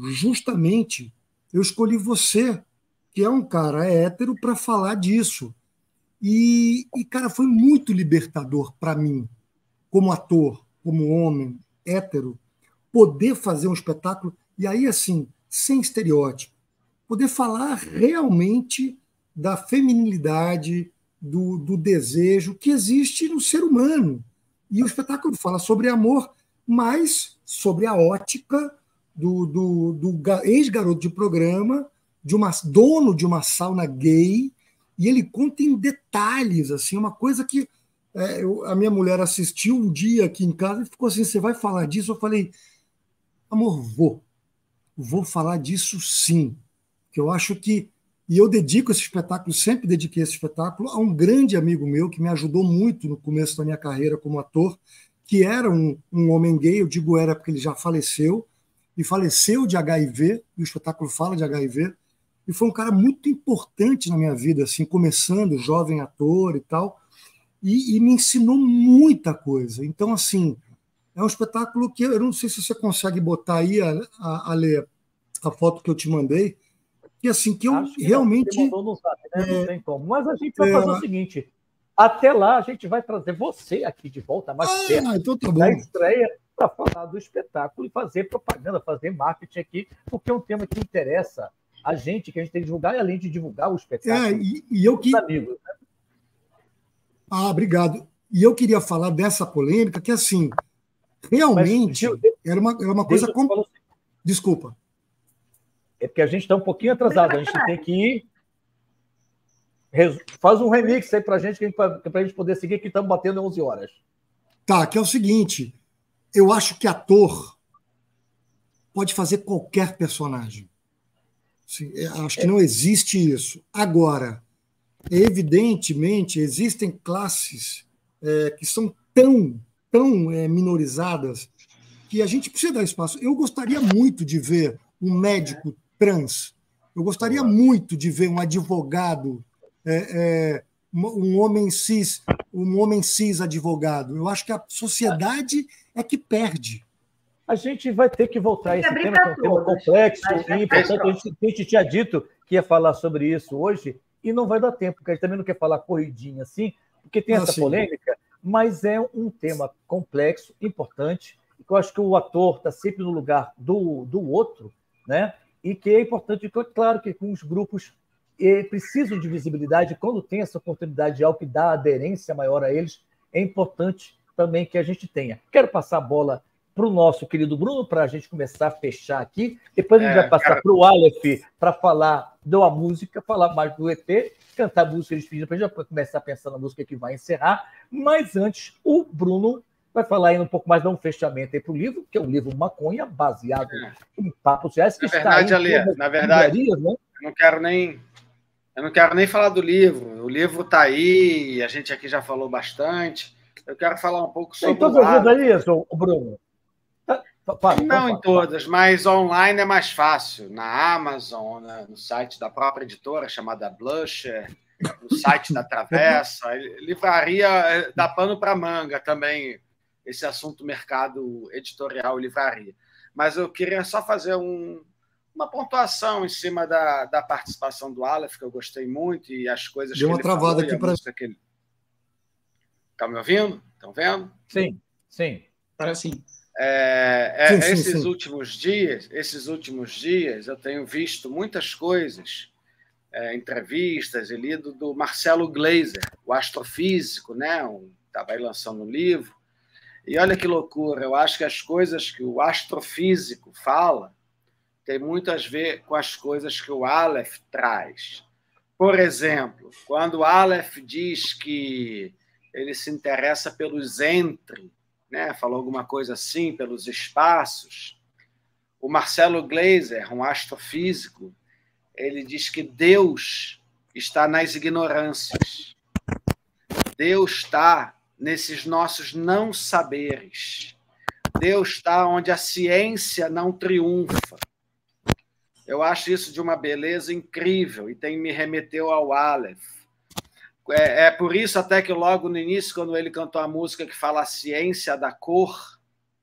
justamente eu escolhi você, que é um cara hétero, para falar disso. E, e, cara, foi muito libertador para mim, como ator, como homem, hétero, poder fazer um espetáculo, e aí, assim, sem estereótipo, poder falar realmente da feminilidade, do, do desejo que existe no ser humano. E o espetáculo fala sobre amor, mas sobre a ótica do, do, do ex-garoto de programa, de uma, dono de uma sauna gay, e ele conta em detalhes, assim, uma coisa que é, eu, a minha mulher assistiu um dia aqui em casa e ficou assim, você vai falar disso? Eu falei, amor, vou. Vou falar disso sim. Que eu acho que... E eu dedico esse espetáculo, sempre dediquei esse espetáculo a um grande amigo meu que me ajudou muito no começo da minha carreira como ator, que era um, um homem gay, eu digo era porque ele já faleceu, e faleceu de agá i vê, e o espetáculo fala de agá i vê, e foi um cara muito importante na minha vida, assim, começando, jovem ator e tal, e, e me ensinou muita coisa. Então, assim, é um espetáculo que eu não sei se você consegue botar aí, a, a, a, ler a foto que eu te mandei, que assim, que eu Acho que realmente... Não, mandou no zap, né? Não é, tem como. Mas a gente vai é, fazer o seguinte, até lá a gente vai trazer você aqui de volta mais ah, perto então tá da bom. estreia para falar do espetáculo e fazer propaganda, fazer marketing aqui, porque é um tema que interessa a gente, que a gente tem que divulgar, e além de divulgar o espetáculo, É, e, e eu os que... amigos. Né? Ah, obrigado. E eu queria falar dessa polêmica, que assim, realmente Mas, Gil, era uma, era uma coisa... Com... assim, Desculpa. é porque a gente está um pouquinho atrasado, a gente tem que ir... Faz um remix aí para a gente, para a gente poder seguir, que estamos batendo em onze horas. Tá, que é o seguinte, eu acho que ator pode fazer qualquer personagem. Acho que não existe isso. Agora, evidentemente, existem classes é, que são tão, tão é, minorizadas que a gente precisa dar espaço. Eu gostaria muito de ver um médico trans. Eu gostaria Olá. muito de ver um advogado, é, é, um homem cis, um homem cis advogado. Eu acho que a sociedade é que perde. A gente vai ter que voltar a esse tema, que é um tema complexo e importante. A gente, a gente tinha dito que ia falar sobre isso hoje e não vai dar tempo, porque a gente também não quer falar corridinha assim, porque tem essa ah, polêmica, mas é um tema complexo, importante, e que eu acho que o ator está sempre no lugar do, do outro, né? E que é importante, claro que com os grupos eh, precisam de visibilidade, quando tem essa oportunidade de algo que dá aderência maior a eles, é importante também que a gente tenha. Quero passar a bola para o nosso querido Bruno, para a gente começar a fechar aqui. Depois a gente é, vai passar para o Aleph para falar da música, falar mais do E T, cantar a música que eles pediram para a gente, já começar a pensar na música que vai encerrar. Mas antes, o Bruno vai falar ainda um pouco mais de um fechamento para o livro, que é um livro Maconha, baseado é. em papos reais. Que na verdade, Ali, na verdade, né? eu não quero nem... Eu não quero nem falar do livro. O livro está aí, a gente aqui já falou bastante. Eu quero falar um pouco sobre Tem todas as livros aí, Bruno? Para, não para, em todas, para. Mas online é mais fácil. Na Amazon, no site da própria editora, chamada Blusher, no site da Travessa. Livraria dá pano para manga também, esse assunto mercado editorial e livraria. Mas eu queria só fazer um, uma pontuação em cima da, da participação do Aleph, que eu gostei muito, e as coisas Deu que uma ele travada falou, aqui para... que ele... Estão me ouvindo? Estão vendo? Sim, sim. Para sim. É, é, sim, sim esses sim. últimos dias, esses últimos dias, eu tenho visto muitas coisas, é, entrevistas e lido do Marcelo Gleiser, o astrofísico, né? Um, estava aí lançando um livro. E olha que loucura, eu acho que as coisas que o astrofísico fala tem muito a ver com as coisas que o Aleph traz. Por exemplo, quando o Aleph diz que ele se interessa pelos entre, né? Falou alguma coisa assim, pelos espaços. O Marcelo Gleiser, um astrofísico, ele diz que Deus está nas ignorâncias. Deus está nesses nossos não saberes. Deus está onde a ciência não triunfa. Eu acho isso de uma beleza incrível e tem me remeteu ao Aleph. É, é por isso até que logo no início, quando ele cantou a música que fala a ciência da cor,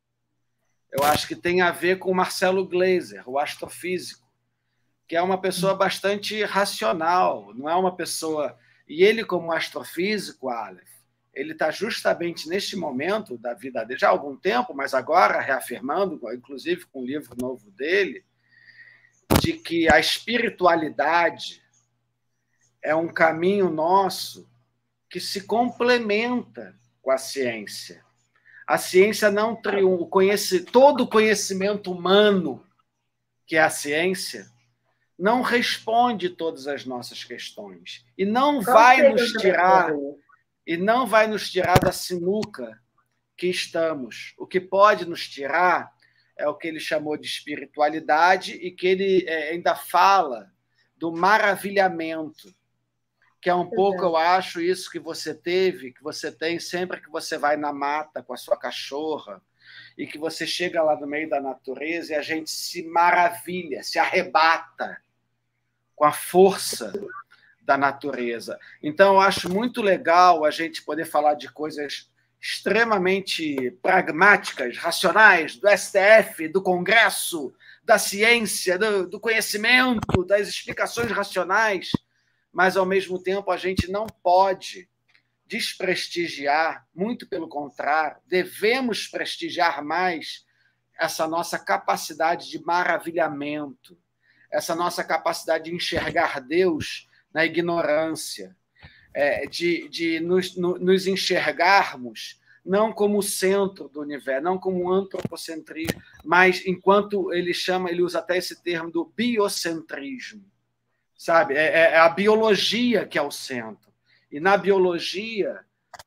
eu acho que tem a ver com o Marcelo Gleiser, o astrofísico, que é uma pessoa bastante racional, não é uma pessoa E ele, como astrofísico, Aleph, ele está justamente neste momento da vida dele, já há algum tempo, mas agora reafirmando, inclusive com o livro novo dele, de que a espiritualidade é um caminho nosso que se complementa com a ciência. A ciência não triunfa, conhece, todo o conhecimento humano, que é a ciência, não responde todas as nossas questões e não vai nos tirar e não vai nos tirar da sinuca que estamos. O que pode nos tirar é o que ele chamou de espiritualidade e que ele ainda fala do maravilhamento, que é um Exato. pouco, eu acho, isso que você teve, que você tem sempre que você vai na mata com a sua cachorra e que você chega lá no meio da natureza e a gente se maravilha, se arrebata com a força da natureza. Então, eu acho muito legal a gente poder falar de coisas extremamente pragmáticas, racionais, do S T F, do Congresso, da ciência, do, do conhecimento, das explicações racionais, mas, ao mesmo tempo, a gente não pode desprestigiar, muito pelo contrário, devemos prestigiar mais essa nossa capacidade de maravilhamento, essa nossa capacidade de enxergar Deus na ignorância, é, de, de nos, no, nos enxergarmos não como o centro do universo, não como um antropocentrismo, mas enquanto ele chama, ele usa até esse termo do biocentrismo. Sabe? É, é a biologia que é o centro. E na biologia,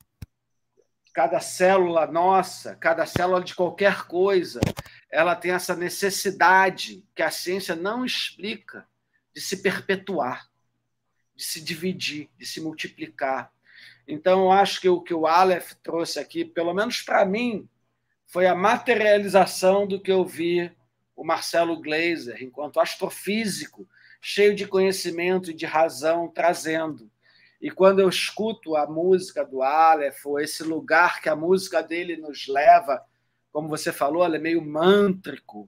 cada célula nossa, cada célula de qualquer coisa, ela tem essa necessidade que a ciência não explica de se perpetuar, de se dividir, de se multiplicar. Então, eu acho que o que o Aleph trouxe aqui, pelo menos para mim, foi a materialização do que eu vi o Marcelo Gleiser, enquanto astrofísico, cheio de conhecimento e de razão, trazendo. E quando eu escuto a música do Aleph, ou esse lugar que a música dele nos leva, como você falou, ele é meio mântrico,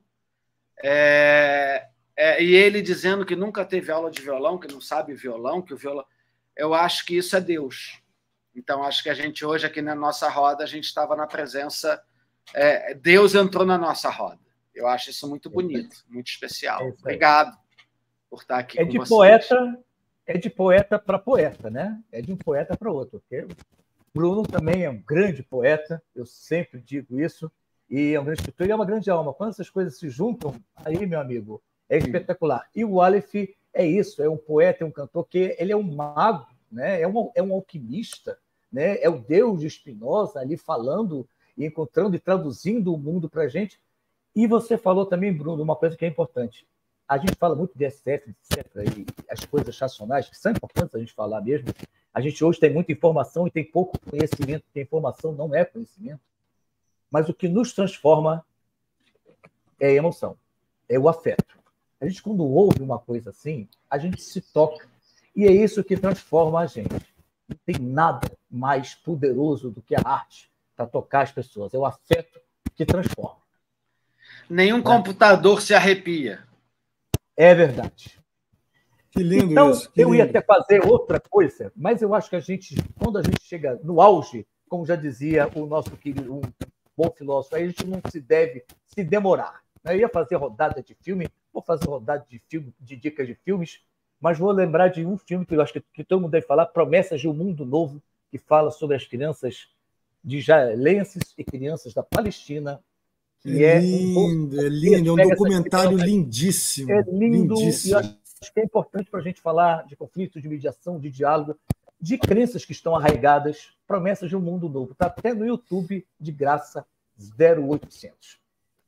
é, é, e ele dizendo que nunca teve aula de violão, que não sabe violão, que o violão... Eu acho que isso é Deus. Então, acho que a gente hoje, aqui na nossa roda, a gente estava na presença... É, Deus entrou na nossa roda. Eu acho isso muito bonito, muito especial. É Obrigado por estar aqui é com de vocês. Poeta, é de poeta para poeta, né? É de um poeta para outro. Porque Bruno também é um grande poeta, eu sempre digo isso, e é um grande escritor e é uma grande alma. Quando essas coisas se juntam, aí, meu amigo, é espetacular. E o Aleph é isso, é um poeta, é um cantor, que ele é um mago, né? é, um, é um alquimista, né? É o Deus de Spinoza ali falando e encontrando e traduzindo o mundo para a gente. E você falou também, Bruno, uma coisa que é importante. A gente fala muito de S T F, etcétera, e as coisas racionais, que são importantes a gente falar mesmo. A gente hoje tem muita informação e tem pouco conhecimento, porque a informação não é conhecimento. Mas o que nos transforma é a emoção, é o afeto. A gente, quando ouve uma coisa assim, a gente se toca. E é isso que transforma a gente. Não tem nada mais poderoso do que a arte para tocar as pessoas. É o afeto que transforma. Nenhum né? computador se arrepia. É verdade. Que lindo então, isso. Que eu lindo. ia até fazer outra coisa, mas eu acho que a gente, quando a gente chega no auge, como já dizia o nosso querido, um bom filósofo, aí a gente não se deve se demorar. Eu ia fazer rodada de filme, vou fazer rodada de filme, de dicas de filmes, mas vou lembrar de um filme que eu acho que, que todo mundo deve falar, Promessas de um Mundo Novo, que fala sobre as crianças de israelenses e crianças da Palestina. Que é lindo, um... é lindo, é um documentário lindíssimo. É lindo, lindíssimo. E eu acho que é importante para a gente falar de conflitos, de mediação, de diálogo, de crenças que estão arraigadas, Promessas de um Mundo Novo. Está até no YouTube, de graça, zero oitocentos.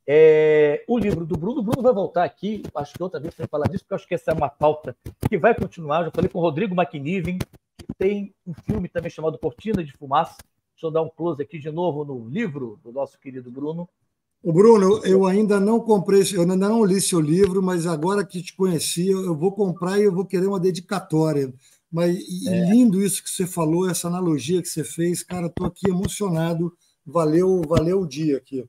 É, o livro do Bruno, o Bruno vai voltar aqui, acho que outra vez para falar disso, porque eu acho que essa é uma pauta que vai continuar. Já falei com o Rodrigo McNiven, que tem um filme também chamado Cortina de Fumaça. Deixa eu dar um close aqui de novo no livro do nosso querido Bruno. O Bruno, eu ainda não comprei, eu ainda não li seu livro, mas agora que te conheci, eu vou comprar e eu vou querer uma dedicatória. Mas é. lindo isso que você falou, essa analogia que você fez, cara, estou aqui emocionado. Valeu, valeu o dia aqui.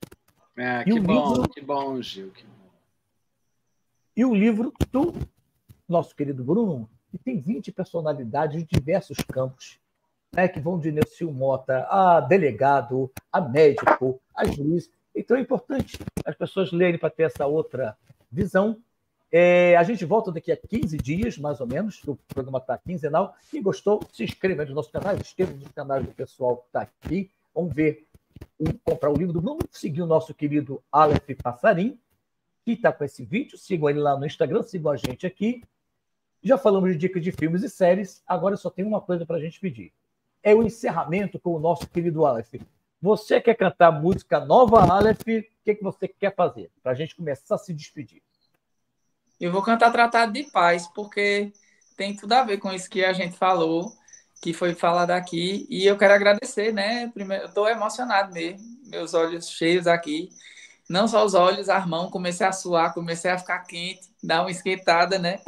É, que bom, livro... que bom, Gil. Que bom. E o livro do nosso querido Bruno e tem vinte personalidades de diversos campos, né, que vão de Nelson Mota a delegado, a médico, a juiz. Então é importante as pessoas lerem para ter essa outra visão. É, a gente volta daqui a quinze dias, mais ou menos, o programa está quinzenal. Quem gostou, se inscreva nos nossos canais, inscreva nos canais do pessoal que está aqui. Vamos ver, um, comprar o livro do Bruno, seguir o nosso querido Aleph Passarim, que está com esse vídeo. Sigam ele lá no Instagram, sigam a gente aqui. Já falamos de dicas de filmes e séries, agora só tem uma coisa para a gente pedir. É o encerramento com o nosso querido Aleph. Você quer cantar música nova, Aleph? O que, que você quer fazer? Para a gente começar a se despedir. Eu vou cantar Tratado de Paz, porque tem tudo a ver com isso que a gente falou, que foi falado aqui. E eu quero agradecer, né? Primeiro, eu estou emocionado mesmo, meus olhos cheios aqui. Não só os olhos, as mãos, comecei a suar, comecei a ficar quente, dar uma esquentada, né?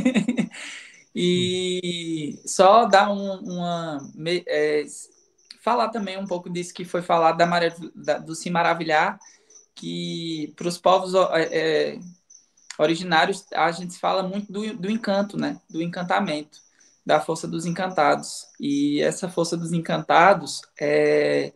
E só dar um, uma... É, falar também um pouco disso que foi falado da, da, do Se Maravilhar, que para os povos é, originários a gente fala muito do, do encanto, né? Do encantamento, da força dos encantados. E essa força dos encantados é,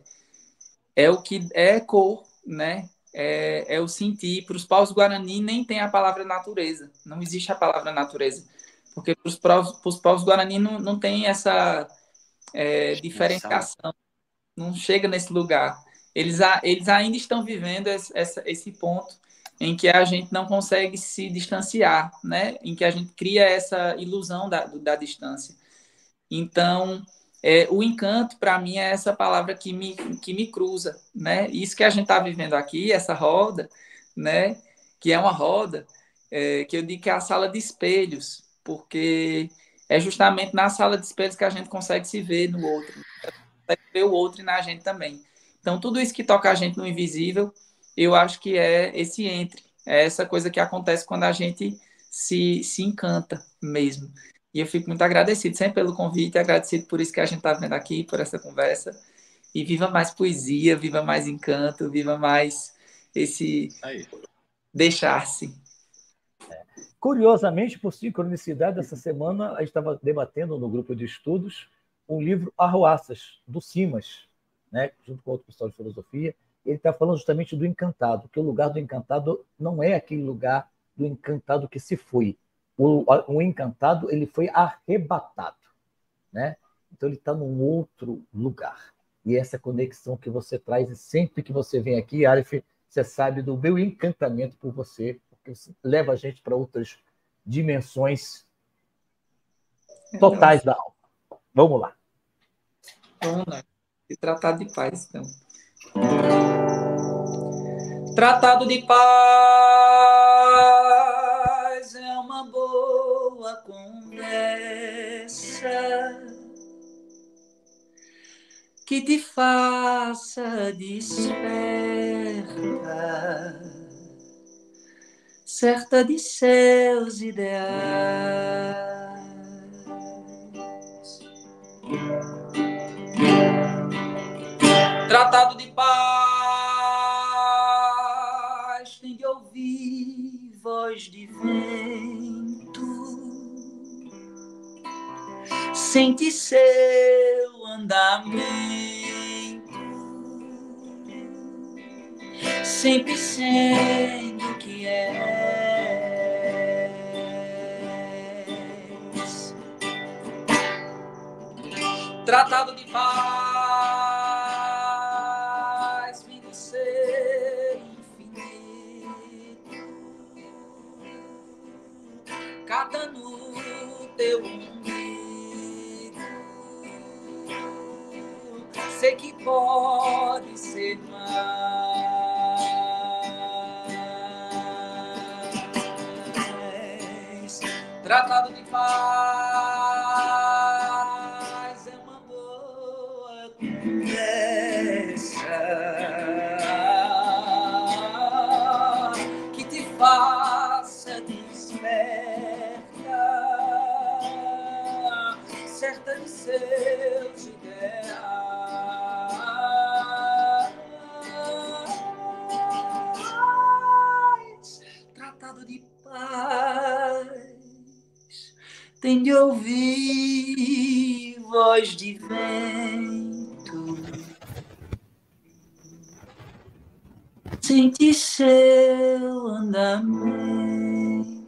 é o que é cor, né? É, é o sentir. Para os povos Guarani nem tem a palavra natureza, não existe a palavra natureza, porque para os povos, povos Guarani não, não tem essa é, diferenciação, não chega nesse lugar. Eles, a, eles ainda estão vivendo esse, essa, esse ponto em que a gente não consegue se distanciar, né? Em que a gente cria essa ilusão da, da distância. Então, é, o encanto, para mim, é essa palavra que me, que me cruza, né? Isso que a gente está vivendo aqui, essa roda, né? Que é uma roda, é, que eu digo que é a sala de espelhos, porque é justamente na sala de espelhos que a gente consegue se ver no outro, consegue ver o outro e na gente também. Então, tudo isso que toca a gente no invisível, eu acho que é esse entre, é essa coisa que acontece quando a gente se, se encanta mesmo. E eu fico muito agradecido sempre pelo convite, agradecido por isso que a gente está vendo aqui, por essa conversa. E viva mais poesia, viva mais encanto, viva mais esse deixar-se. É. Curiosamente, por sincronicidade, essa semana a gente estava debatendo no grupo de estudos um livro Arruaças, do Simas, né, junto com outro pessoal de filosofia. Ele está falando justamente do encantado, que o lugar do encantado não é aquele lugar do encantado que se foi. O, o encantado ele foi arrebatado, né? Então ele está num outro lugar. E essa conexão que você traz, e sempre que você vem aqui, Aleph, você sabe do meu encantamento por você, porque você leva a gente para outras dimensões totais da alma. Vamos lá. Vamos lá. E Tratado de Paz, então. Tratado de paz é uma boa conversa que te faça desperta, certa de seus ideais. Tratado de paz tem de ouvir voz de vento, sente seu andamento, sempre sendo que és. Tratado de paz vem do ser infinito, cada no teu umbigo, sei que pode ser mais. Tratado de paz é uma boa conversa que te faça desperta, certa de seus ideais. Tratado de paz tem de ouvir voz de vento, sente seu andamento,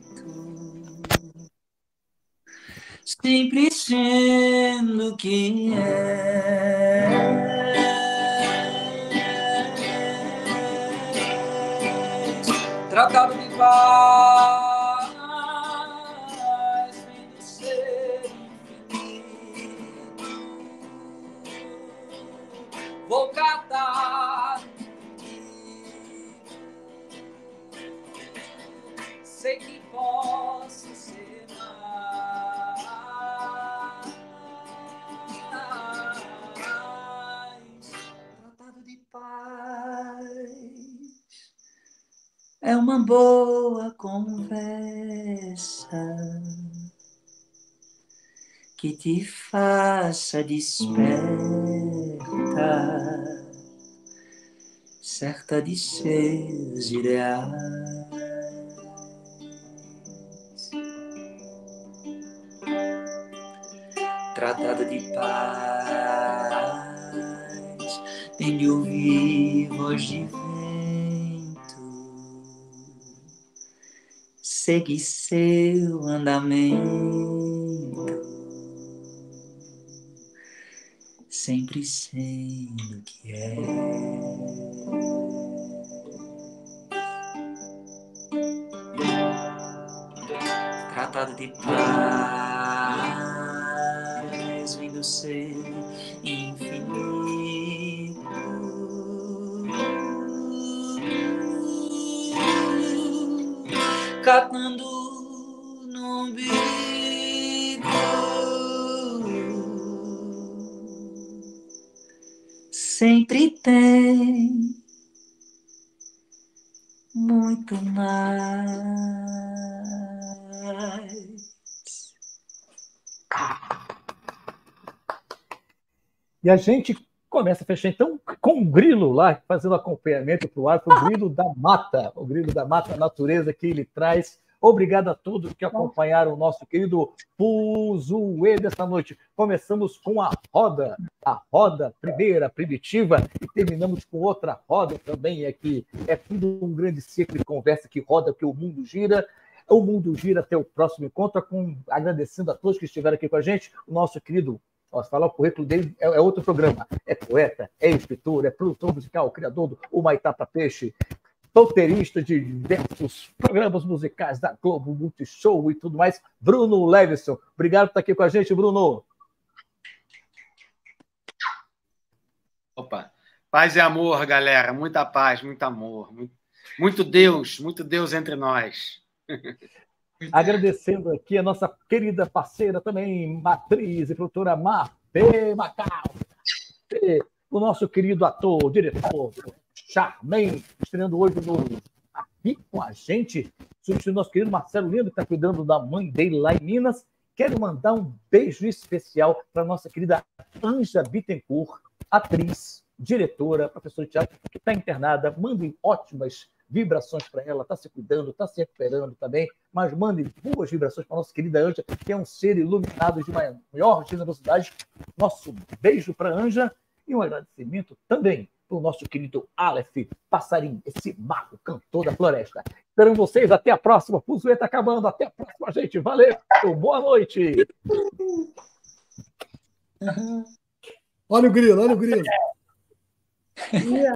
sempre sendo quem é. Tratado de paz, vem do ser infinito. Vou catar, sei que posso ser mais. Tratado de paz é uma boa conversa que te faça desperta, certa de seus ideais. Tratado de paz, tem de ouvir voz de vento, segue seu andamento, sempre sendo o que é. Tratado de paz, vem do ser infinito, catando no umbigo, sempre tem muito mais. E a gente começa a fechar, então, com o grilo lá, fazendo acompanhamento para o ar, o grilo da mata, o grilo da mata, a natureza que ele traz. Obrigado a todos que acompanharam o nosso querido Fuzuê desta noite. Começamos com a roda, a roda primeira, primitiva, e terminamos com outra roda também aqui. É tudo um grande ciclo de conversa que roda, que o mundo gira. O mundo gira até o próximo encontro, com, agradecendo a todos que estiveram aqui com a gente, o nosso querido. Posso falar o currículo dele, é, é outro programa. É poeta, é escritor, é produtor musical, criador do Humaitá pra Peixe, roteirista de diversos programas musicais da Globo, Multishow e tudo mais. Bruno Levison, obrigado por estar aqui com a gente, Bruno. Opa, paz e amor, galera. Muita paz, muito amor. Muito, muito Deus, muito Deus entre nós. Agradecendo aqui a nossa querida parceira também, matriz e produtora Mafê Macau. O nosso querido ator, diretor, Charmaine, estreando hoje no, aqui com a gente, substituindo o nosso querido Marcelo Lindo, que está cuidando da mãe dele lá em Minas. Quero mandar um beijo especial para a nossa querida Anja Bittencourt, atriz, diretora, professora de teatro, que está internada. Mandem ótimas vibrações para ela, está se cuidando, está se recuperando também, mas mandem boas vibrações para a nossa querida Anja, que é um ser iluminado de maior generosidade. Nosso beijo para a Anja e um agradecimento também para o nosso querido Aleph Passarinho, esse mago cantor da floresta. Esperando vocês, até a próxima. Fuzuê está acabando, até a próxima, gente. Valeu, boa noite. Olha o grilo, olha o grilo.